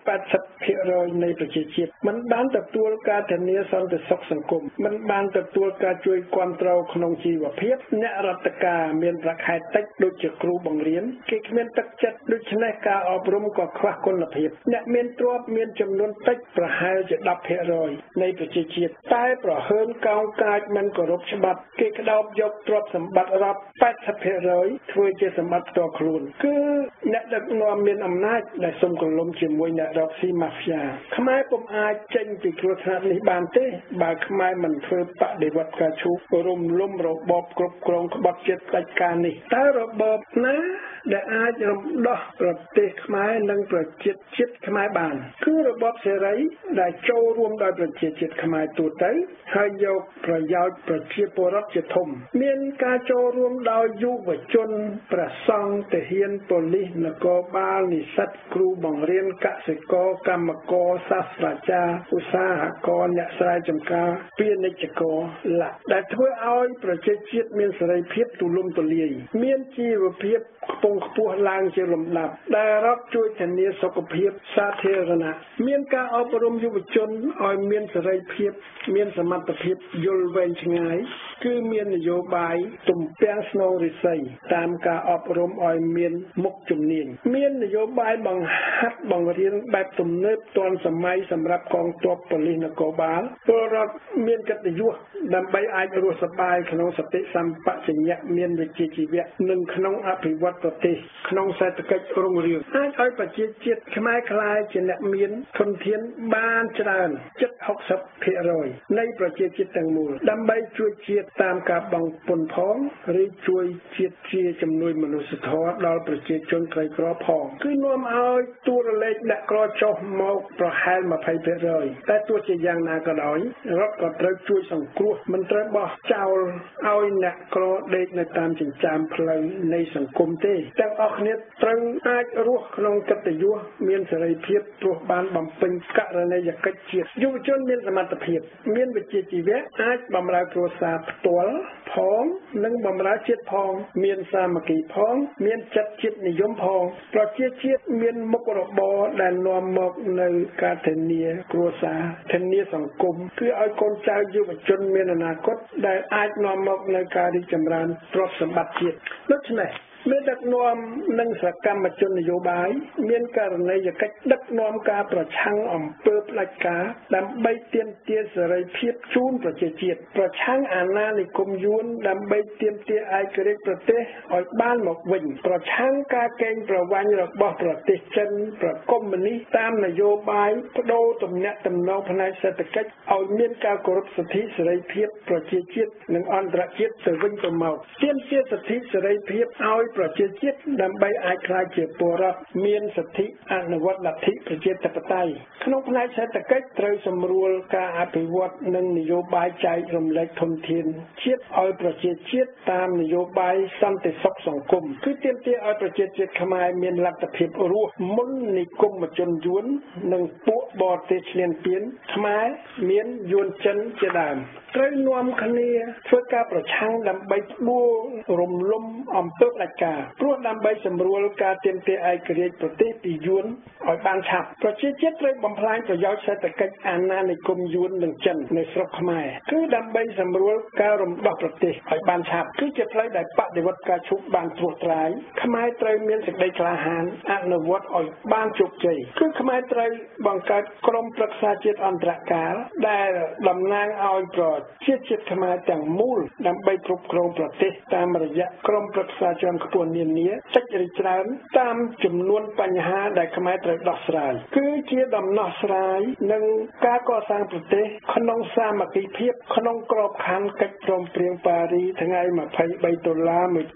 แปดสิบเปอร์เซ็นต์ នៃប្រជាជាតិមិនបានទទួលការធានាសន្តិសុខសង្គមមិនបានទទួលការជួយគាំទ្រក្នុងជីវភាពអ្នករដ្ឋការមានប្រាក់ខែតិចដូចជាគ្រូបង្រៀនគេគ្មានទឹកចិត្តដូច្នេះការអប់រំក៏ខ្វះគុណភាពអ្នកមានទ្រព្យមានចំនួនតិចប្រហែលជា 10% នៃប្រជាជាតិតែប្រហើនកោងកាចមិនគោរពច្បាប់គេក្តោបយកទ្រព្យសម្បត្តិរដ្ឋ แปดสิบเปอร์เซ็นต์ ធ្វើជាសម្បត្តិផ្ទាល់ខ្លួនគឺអ្នកដឹកនាំមានអំណាចដែលសុំកលុំជាមួយអ្នករកស៊ីម៉ាហ្វៀខ្មែរពុំអាចចេញពីគ្រោះថ្នាក់នេះបានទេបើខ្មែរមិនធ្វើបដិវត្តការឈូករំលំរបបគ្រប់គ្រងក្បត់ជាតិផ្ដាច់ការនេះតើរបបណាដែលអាចរំដោះប្រទេសខ្មែរនិងប្រជាជាតិខ្មែរបានគឺរបបសេរីដែលចូលរួមដោយប្រជាជាតិខ្មែរទូទៅហើយយកប្រយោជន៍ប្រជាពលរដ្ឋជាធំមានការចូលរួមដោយយុវជនព្រះសង្ឃទាហានប៉ូលីសនគរបាលនិស្សិតគ្រូបង្រៀនកសិករកម្មករសាស្ត្រាចារ្យឧស្សាហករអ្នកស្រែចម្ការពាណិជ្ជករលក្ខដែលធ្វើឲ្យប្រជាជាតិមានសេរីភាពទូលំទូលាយមានជីវភាពខ្ពង់ខ្ពស់ឡើងជាលំដាប់ដែលរដ្ឋជួយធានាសុខភាពសាធារណៈមានការអប់រំយុវជនឲ្យមានសេរីភាពមានសមត្ថភាពយល់វែងឆ្ងាយគឺមាននយោបាយទំពាំងស្នងរិស័យតាមការអប់រំឲ្យមានមុខជំនាញមាននយោបាយបង្ហាត់បង្រៀនបែបទំនើបទាន់សម័យសម្រាប់កងទ័ពប៉ូលីសនគរបាលពលរដ្ឋមានកិត្តិយសដើម្បីអាចរស់សប្បាយក្នុងសតិសម្បជញ្ញៈមានវិជ្ជាជីវៈនិងក្នុងអភិវឌ្ឍប្រទេសក្នុងសេដ្ឋកិច្ចរុងរឿងអាចឲ្យប្រជាជាតិខ្មែរក្លាយជាអ្នកមានធនធានបានច្រើនជិត หกสิบเปอร์เซ็นต์ នៃប្រជាជាតិទាំងមូលដើម្បីជួយជាតិតាមការបង់ពន្ធផងឬជួយជាតិជាជំនួយមនុស្សធម៌ដល់ប្រជាជនក្រីក្រផងគឺនាំឲ្យតួលេខអ្នកក្រចុះមកប្រហែល ยี่สิบเปอร์เซ็นต์ តែទោះជាយ៉ាងណាក៏ដោយរដ្ឋក៏ត្រូវជួយសង្គ្រោះមិនត្រូវបោះចោលឲ្យអ្នកក្រដេកនៅតាមចិញ្ចើមផ្លូវនៃសង្គមទេទាំងអស់គ្នាត្រូវអាចរស់ក្នុងកិត្តិយសមានសេរីភាពព្រោះបានបំពេញករណីយកិច្ចជាតិយុវជនមានសមត្ថភាពមានវិជ្ជាជីវៈអាចបម្រើគ្រួសារផ្ទាល់ផងនិងបម្រើជាតិផងមានសាមគ្គីផងមានចិត្តជាតិនិយមផងប្រជាជាតិមានមុខរបរដែលនាំមកនៅការធានាគ្រួសារធានាសង្គមគឺឲ្យកូនចៅយុវជនមានអនាគតដែលអាចនាំមកនៅការរីកចម្រើនទ្រព្យសម្បត្តិជាតិដូច្នេះមានដឹកនាំនិងសកម្មជននយោបាយមានករណីយកិច្ចដឹកនាំការប្រឆាំងអំពើផ្ដាច់ការដើម្បីទាមទារសេរីភាពជូនប្រជាជាតិប្រឆាំងអាណានិគមយួនដើម្បីទាមទារឯករាជ្យប្រទេសឲ្យបានមកវិញប្រឆាំងការកេងប្រវ័ញ្ចរបស់ប្រទេសចិនប្រកុម្មុយនីសតាមនយោបាយបដូរទំនាក់ទំនងផ្នែកសេដ្ឋកិច្ចឲ្យមានការគោរពសិទ្ធិសេរីភាពប្រជាជាតិនិងអន្តរជាតិទៅវិញទៅមកទាមទារសិទ្ធិសេរីភាពឲ្យប្រជាជាតិដើម្បីអាចក្លាយជាពលរដ្ឋមានសិទ្ធិអនុវត្តលទ្ធិប្រជាធិបតេយ្យក្នុងផ្នែកសេដ្ឋកិច្ចត្រូវសម្រួលការអភិវឌ្ឍនិងនយោបាយចែករំលែកធនធានជាតិឲ្យប្រជាជាតិតាមនយោបាយសន្តិសុខសង្គមគឺទាមទារឲ្យប្រជាជាតិខ្មែរមានលទ្ធភាពរស់មុននិគមជនយួននិងពួកបរទេសឈ្លានពានខ្មែរមានយួនចិនជាដើមត្រូវនាំគ្នាធ្វើការប្រឆាំងដើម្បីដួលរំលំអំពើផ្ដាច់ការព្រោះដើម្បីសម្រួលការទាមទារឯករាជ្យប្រទេសពីយួនឲ្យបានឆាប់ប្រជាជាតិត្រូវបំផ្លាញប្រយោជន៍សេដ្ឋកិច្ចអាណានិគមយួននិងចិននៅស្រុកខ្មែរគឺដើម្បីសម្រួលការរំដោះប្រទេសឲ្យបានឆាប់គឺជាផ្លូវដែលបដិវត្តការឈូកបានត្រួសត្រាយខ្មែរត្រូវមានសេចក្តីក្លាហានអនុវត្តឲ្យបានជោគជ័យគឺខ្មែរត្រូវបង្កើតក្រុមប្រឹក្សាជាតិអន្តរកាលដែលតំណាងឲ្យប្រជាជាតិខ្មែរទាំងមូលដើម្បីគ្រប់គ្រងប្រទេសតាមរយៈក្រុមប្រឹក្សាជាន់ខ្ពស់នានាតិចឬច្រើនតាមចំនួនបញ្ហាដែលខ្មែរត្រូវដោះស្រាយគឺជាដំណោះស្រាយនិងការកសាងប្រទេសក្នុងសាមគ្គីភាពក្នុងក្របខ័ណ្ឌកិច្ចព្រមព្រៀងប៉ារីថ្ងៃยี่สิบสามដុល្លារnineteen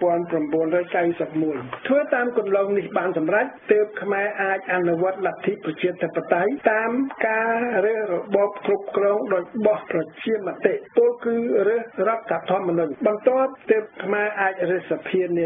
ninety-oneធ្វើតាមគន្លងនេះបានសម្រេចទើបខ្មែរអាចអនុវត្តលទ្ធិប្រជាធិបតេយ្យតាមការរើសរបបគ្រប់គ្រងដោយបោះប្រជាមតិពលគឺរើសរដ្ឋធម្មនុញ្ញបន្ទាប់ទើបខ្មែរអាចរើសសភានានា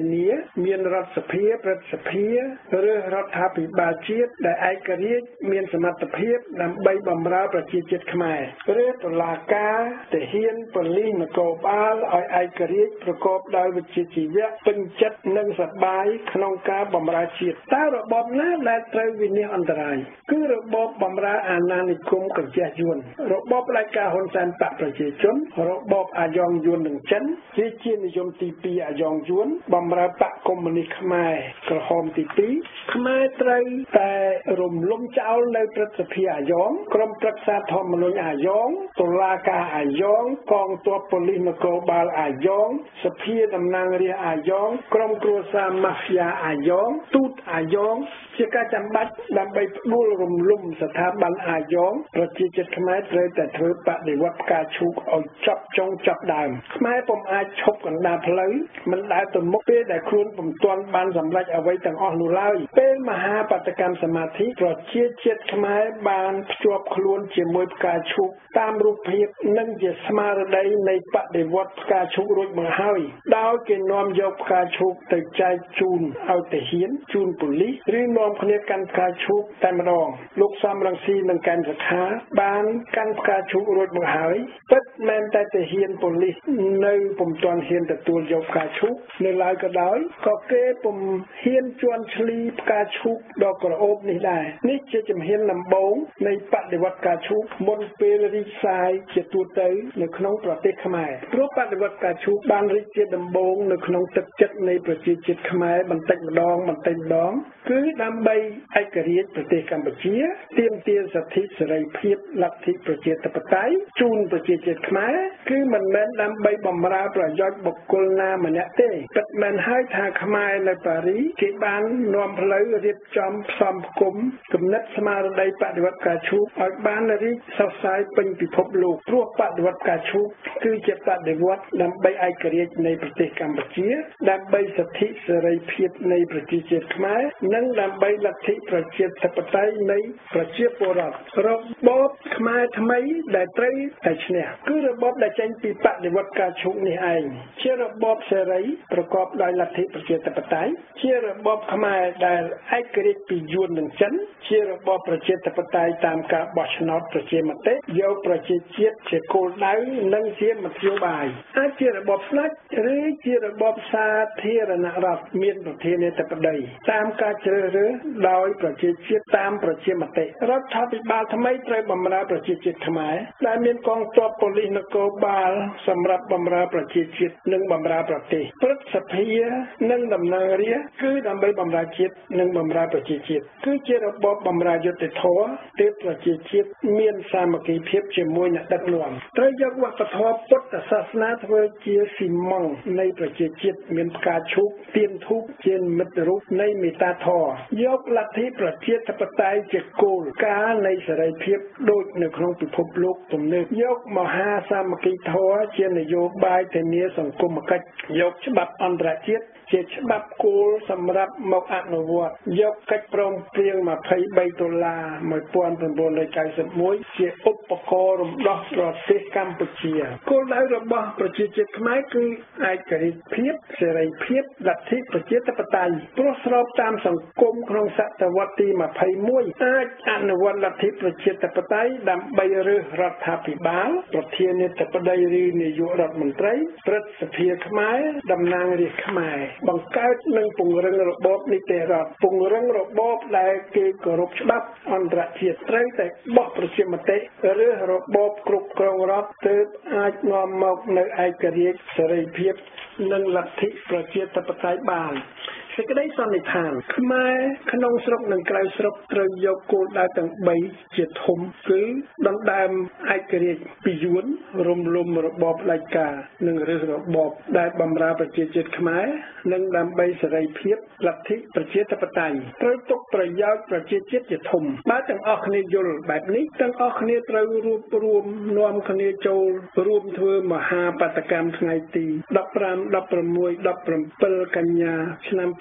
មានរដ្ឋសភាប្រតិសភាឬរដ្ឋាភិបាលជាតិដែលឯករាជ្យមានសមត្ថភាពដើម្បីបម្រើប្រជាជាតិខ្មែរឬតុលាការទាហានប៉ូលីសនគរបាលឲ្យឯករាជ្យប្រកបដោយវិជ្ជាជីវៈពេញចិត្តនិងសប្បាយក្នុងការបម្រើជាតិតើរបបណាដែលត្រូវវិនិច្ឆ័យអន្តរាយគឺរបបបម្រើអាណានិគមកញ្ជះយួនរបបផ្ដាច់ការហ៊ុនសែនបកប្រជាជនរបបអាយ៉ងយួននឹងចិនជាជានិយមទីពីរអាយ៉ងយួនបម្រើបកកុម្មុយនីសខ្មែរក្រហមទីពីរខ្មែរត្រូវតែរំលំចោលនៅព្រឹទ្ធសភាអាយ៉ងក្រុមប្រឹក្សាធម្មនុញ្ញអាយ៉ងតុលាការអាយ៉ងកងទ័ពប៉ូលីសនគរបាលអាយ៉ងសភាតំណាងរាស្ត្រអាយ៉ងក្រុមគ្រួសារម៉ាហ្វ្យាអាយ៉ងទូតអាយ៉ងជាការចាំបាច់ដើម្បីផ្ដួលរំលំស្ថាប័នអាយ៉ងប្រជាជាតិខ្មែរត្រូវតែធ្វើបដិវត្តផ្កាឈូកឲ្យចប់ចុងចប់ដើមខ្មែរពុំអាចឈប់កណ្ដាលផ្លូវមិនដើរទៅមុខពេលដែលខ្លួនពុំទាន់បានសម្រេចអ្វីទាំងអស់នោះឡើយពេលមហាបដកម្មសមាធិប្រជាជាតិខ្មែរបានភ្ជាប់ខ្លួនជាមួយផ្កាឈូកតាមរូបភាពនិងជាស្មារតីនៃបដិវត្តផ្កាឈូករួចមកហើយដោយគេនាំយកផ្កាឈូកទៅចែកជូនឲ្យទាហានជូនប៉ូលីសឬនាំគ្នាកាន់ផ្កាឈូកតែម្ដងលោកសំរងស៊ីនិងកែនសខាបានកាន់ផ្កាឈូករួចមកហើយពិតមែនតែទាហានប៉ូលីសនៅពុំទាន់ហ៊ានទទួលយកផ្កាឈូកនៅឡើយក៏ដោយក៏គេពុំហ៊ានជន់ឈ្លីផ្កាឈូកដ៏ក្រអូបនេះដែរនេះជាជំហានដំបូងនៃបដិវត្តផ្កាឈូកមុនពេលរីកសាយជាទូទៅនៅក្នុងប្រទេសខ្មែរព្រោះបដិវត្តផ្កាឈូកបានរីកជាដំបូងនៅក្នុងទឹកចិត្តនៃប្រជាជាតិខ្មែរបន្តិចម្ដងបន្តិចម្ដងគឺដើម្បីឯករាជ្យប្រទេសកម្ពុជាទាមទារសិទ្ធិសេរីភាពលទ្ធិប្រជាធិបតេយ្យជូនប្រជាជាតិខ្មែរគឺមិនមែនដើម្បីបម្រើប្រយោជន៍បុគ្គលណាម្នាក់ទេពិតមែនហើយថាខ្មែរនៅប៉ារីសគេបាននាំផ្លូវរៀបចំផ្សំផ្គុំគំនិតស្មារតីបដិវត្តផ្កាឈូកឲ្យបានរីកសុសសាយពេញពិភពលោកព្រោះបដិវត្តផ្កាឈូកគឺជាបដិវត្តដើម្បីឯករាជ្យនៃប្រទេសកម្ពុជាដើម្បីសិទ្ធិសេរីភាពនៃប្រជាជាតិខ្មែរនិងដើម្បីលទ្ធិប្រជាធិបតេយ្យនៃប្រជាពលរដ្ឋរបបខ្មែរថ្មីដែលត្រូវតែឈ្នះគឺរបបដែលចេញពីបដិវត្តផ្កាឈូកនេះឯងជារបបសេរីប្រកបដោយលទ្ធិប្រជាធិបតេយ្យជារបបខ្មែរដែលឯករាជ្យពីយួននិងចិនជារបបប្រជាធិបតេយ្យតាមការបោះឆ្នោតប្រជាមតិយកប្រជាជាតិជាគោលដៅនិងជាមធ្យោបាយអាចជារបបស្ដេចឬជារបបសាធារណរដ្ឋមានប្រធានាធិបតីតាមការជ្រើសរើសដោយប្រជាជាតិតាមប្រជាមតិរដ្ឋាភិបាលថ្មីត្រូវបម្រើប្រជាជាតិខ្មែរដែលមានកងទ័ពប៉ូលីសនគរបាលសម្រាប់បម្រើប្រជាជាតិនិងបម្រើប្រទេសព្រឹទ្ធសភានិងតំណាងរាស្ត្រគឺដើម្បីបម្រើជាតិនិងបម្រើប្រជាជាតិគឺជារបបបម្រើយុត្តិធម៌ទើបប្រជាជាតិមានសាមគ្គីភាពជាមួយអ្នកដឹកនាំត្រូវយកវប្បធម៌ពុទ្ធសាសនាធ្វើជាស៊ីម៉ង់នៃប្រជាជាតិមានផ្កាឈូកទៀនធូបជានិមិត្តរូបនៃមេត្តាធម៌យកលទ្ធិប្រជាធិបតេយ្យជាគោលការណ៍នៃសេរីភាពដូចនៅក្នុងពិភពលោកទំនើបយកមហាសាមគ្គីធម៌ជានយោបាយធានាសង្គមគិច្ចយកច្បាប់អន្តរជាតិជាច្បាប់គោលសម្រាប់មកអនុវត្តយកកិច្ចព្រមព្រៀងម្ភៃបីដុល្លារnineteen ninety-oneជាឧបករណ៍រំដោះប្រទេសកម្ពុជាគោលដៅរបស់ប្រជាជាតិខ្មែរគឺឯករាជ្យភាពសេរីភាពលទ្ធិប្រជាធិបតេយ្យព្រោះស្របតាមសង្គមក្នុងសតវត្សទីtwenty-oneអាចអនុវត្តលទ្ធិប្រជាធិបតេយ្យដើម្បីរើសរដ្ឋាភិបាលប្រធានាធិបតីឬនាយករដ្ឋមន្ត្រីព្រឹទ្ធសភាខ្មែរតំណាងរាស្ត្រខ្មែរបង្កើតនិងពង្រឹងរបបនីតិរដ្ឋពង្រឹងរបបដែលគេគោរពច្បាប់អន្តរជាតិត្រូវតែបោះប្រជាមតិឬរបបគ្រប់គ្រងរដ្ឋទើបអាចនាំមកនៅឯករាជ្យសេរីភាពនិងលទ្ធិប្រជាធិបតេយ្យបានសេចក្តីសន្និដ្ឋានខ្មែរក្នុងស្រុកនិងក្រៅស្រុកត្រូវយកគោលដៅទាំង3ជាធំគឺដណ្ដើមឯករាជ្យពីយួនរំលំរបបផ្ដាច់ការនិងរើសរបបដែលបម្រើប្រជាជាតិខ្មែរនិងដើម្បីសេរីភាពលទ្ធិប្រជាធិបតេយ្យត្រូវទុកប្រយោជន៍ប្រជាជាតិជាធំបើទាំងអស់គ្នាយល់បែបនេះទាំងអស់គ្នាត្រូវរួបរวมនាំគ្នាចូលរួមធ្វើមហាបដកម្មថ្ងៃទីfifteen, sixteen, seventeen, seventeen កញ្ញាឆ្នាំ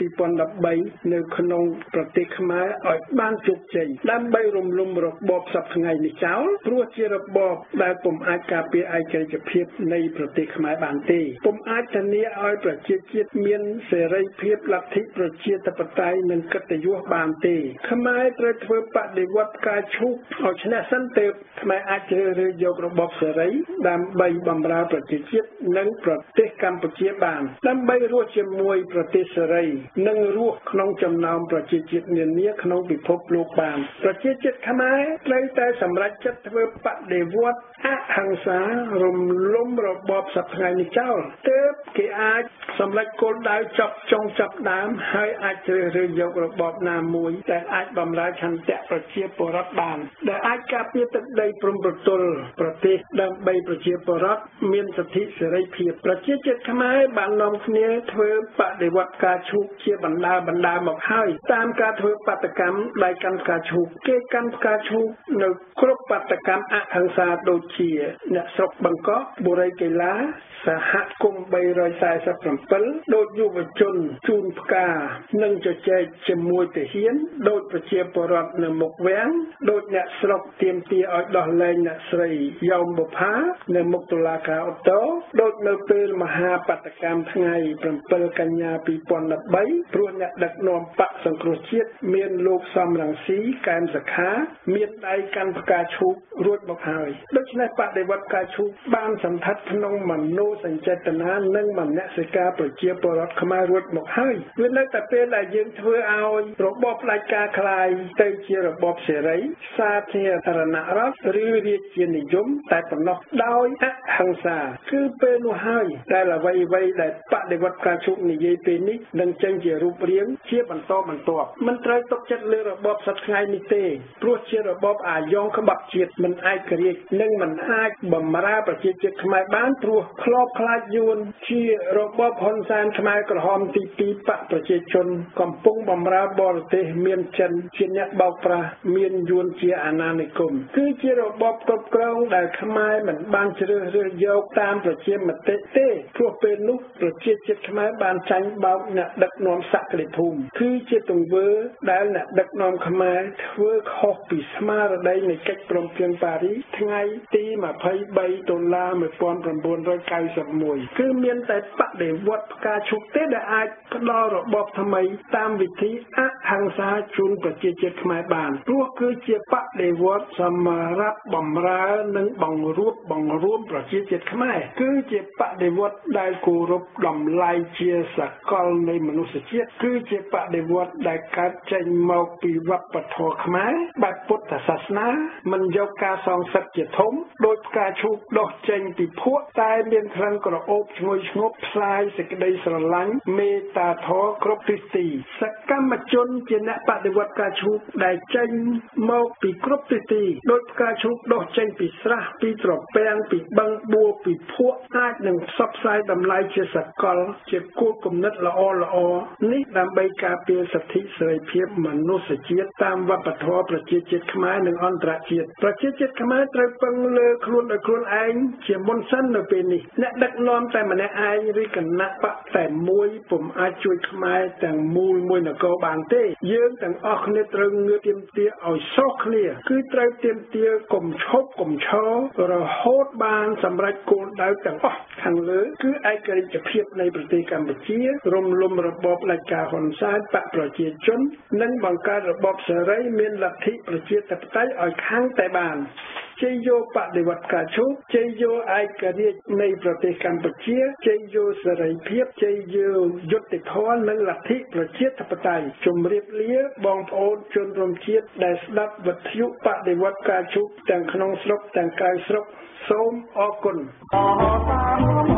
ពីរពាន់ដប់បីនៅក្នុងប្រទេសខ្មែរឲ្យបានជោគជ័យដើម្បីរំលំរបបសពថ្ងៃនេះចោលព្រោះជារបបដែលពុំអាចការពារឯករាជ្យភាពនៃប្រទេសខ្មែរបានទេពុំអាចធានាឲ្យប្រជាជាតិមានសេរីភាពលទ្ធិប្រជាធិបតេយ្យនិងកិត្តិយសបានទេខ្មែរត្រូវធ្វើបដិវត្តផ្កាឈូកឲ្យឈ្នះសិនទើបខ្មែរអាចជ្រើសរើសយករបបសេរីដើម្បីបម្រើប្រជាជាតិនិងប្រទេសកម្ពុជាបានដើម្បីរស់ជាមួយប្រទេសសេរីនិងរស់ក្នុងចំណោមប្រជាជាតិនានាក្នុងពិភពលោកបានប្រជាជាតិខ្មែរត្រូវតែសម្រេចចិត្តធ្វើបដិវត្តអហិង្សារំលំរបបសពថ្ងៃនេះចោលទើបគេអាចសម្រេចគោលដៅចប់ចុងចាប់ដើមហើយអាចជ្រើសរើសយករបបណាមួយដែលអាចបម្រើឆន្ទៈប្រជាពលរដ្ឋបានដែលអាចការពារទឹកដីព្រំប្រទល់ប្រទេសដើម្បីប្រជាពលរដ្ឋមានសិទ្ធិសេរីភាពប្រជាជាតិខ្មែរបាននាំគ្នាធ្វើបដិវត្តការឈូកជាបណ្ដាបណ្ដាមកហើយតាមការធ្វើបាតកម្មដៃកាន់ផ្កាឈូកគេកាន់ផ្កាឈូកនៅគ្រប់បាតកម្មអហិង្សាដូចជាអ្នកស្រុកបង្កក់បុរីកៃឡាសហគមន៍បីរយសែសិបប្រាំដូចយុវជនជូនផ្កានិងជជែកជាមួយទាហានដូចប្រជាពលរដ្ឋនៅមុខវាំងដូចអ្នកស្រុកទាមទារឲ្យដោះលែងអ្នកស្រីយ៉ោមបុប្ផានៅមុខតុលាការអូតូដូចនៅពេលមហាបាតកម្មថ្ងៃbảyកញ្ញាពីរពាន់ដប់បីព្រោះអ្នកដឹកនាំបកសង្គ្រោះជាតិមានលោកសំរងស៊ីកែមសខាមានដៃកាន់ផ្កាឈូករួចមកហើយដូច្នេះបដិវត្តការឈូកបានសន្ធិដ្ឋក្នុងមនោសញ្ចេតនានិងមនសិការប្រជាពលរដ្ឋខ្មែររួចមកហើយវានៅតែពេលដែលយើងធ្វើឲ្យរបបផ្ដាច់ការคลายទៅជារបបសេរីសាធារណរដ្ឋឬរាជានិយមតែប៉ុណ្ណោះដោយអហិង្សាគឺពេលនោះហើយដែលអ្វីអ្វីដែលបដិវត្តការឈូកនិយាយពេលនេះនឹងចេញជារូបរាងជាបន្តបន្ទាប់មិនត្រូវទុកចិត្តលើរបបសត្វថ្ងៃនេះទេព្រោះជារបបអាយ៉ងក្បត់ជាតិមិនឯករាជ្យនិងមិនអាចបម្រើប្រជាជាតិខ្មែរបានព្រោះខ្លោបខ្លាចយួនជារបបហ៊ុនសែនខ្មែរក្រហមទីពីរបកប្រជាជនកំពុងបម្រើបរទេសមានចិនជាអ្នកបោកប្រាស់មានយួនជាអាណានិគមគឺជារបបគ្រប់គ្រងដែលខ្មែរមិនបានជ្រើសរើសយកតាមប្រជាមតិទេព្រោះពេលនោះប្រជាជាតិខ្មែរបានចាញ់បោកអ្នកដឹកនាំសក្តិភូមិគឺជាទង្វើដែលអ្នកដឹកនាំខ្មែរធ្វើខុសពីស្មារតីនៃកិច្ចព្រមព្រៀងប៉ារីសថ្ងៃទី២៣ដុល្លារ១៩៩១គឺមានតែបដិវត្តផ្កាឈូកទេដែលអាចផ្ដល់របបថ្មីតាមវិធីអហិង្សាជូនប្រជាជាតិខ្មែរបានព្រោះគឺជាបដិវត្តសម្រាប់បម្រើនិងបង្រួបបង្រួមប្រជាជាតិខ្មែរគឺជាបដិវត្តដែលគោរពតម្លៃជាសកលនៃមនុស្សជាតិគឺជាបដិវត្តដែលកើតចេញមកពីវប្បធម៌ខ្មែរបែបពុទ្ធសាសនាមិនយកការសងសឹកជាធំដោយផ្កាឈូកដុះចេញពីភក់តែមានក្លិនក្រអូបឈ្ងុយឈ្ងប់ផ្សាយសេចក្តីស្រឡាញ់មេត្តាធម៌គ្រប់ទិសទីសកម្មជនជាអ្នកបដិវត្តការឈូកដែលចេញមកពីគ្រប់ទិសទីដោយផ្កាឈូកដុះចេញពីស្រះពីត្រពាំងពីបឹងបួពីភក់អាចនឹងផ្សព្វផ្សាយតម្លៃជាសកលជាគោលគំនិតល្អល្អនេះដើម្បីការពារសិទ្ធិសេរីភាពមនុស្សជាតិតាមវប្បធម៌ប្រជាជាតិខ្មែរនិងអន្តរជាតិប្រជាជាតិខ្មែរត្រូវពឹងលើខ្លួនដោយខ្លួនឯងជាមុនសិននៅពេលនេះអ្នកដឹកនាំតែម្នាក់ឯងឬគណៈបកតែមួយពុំអាចជួយខ្មែរទាំងមូលមួយនគរបានទេយើងទាំងអស់គ្នាត្រូវងើបទាមទារឲ្យស្រុះគ្នាគឺត្រូវទាមទារកុំឈប់កុំឈររហូតបានសម្រេចគោលដៅទាំងអស់ខាងលើគឺឯករាជ្យភាពនៃប្រទេសកម្ពុជារំលំរបបផ្ដាច់ការហ៊ុនសែនបកប្រជាជននិងបង្កើតរបបសេរីមានលទ្ធិប្រជាធិបតេយ្យឲ្យខាងតែបានជ័យយោបដិវត្តការឈូកជ័យយោឯករាជ្យនៃប្រទេសកម្ពុជាជ័យយោសេរីភាពជ័យយោយុត្តិធម៌និងលទ្ធិប្រជាធិបតេយ្យជម្រាបលាបងប្អូនជនរួមជាតិដែលស្ដាប់វិទ្យុបដិវត្តការឈូកទាំងក្នុងស្រុកទាំងក្រៅស្រុកសូមអរគុណ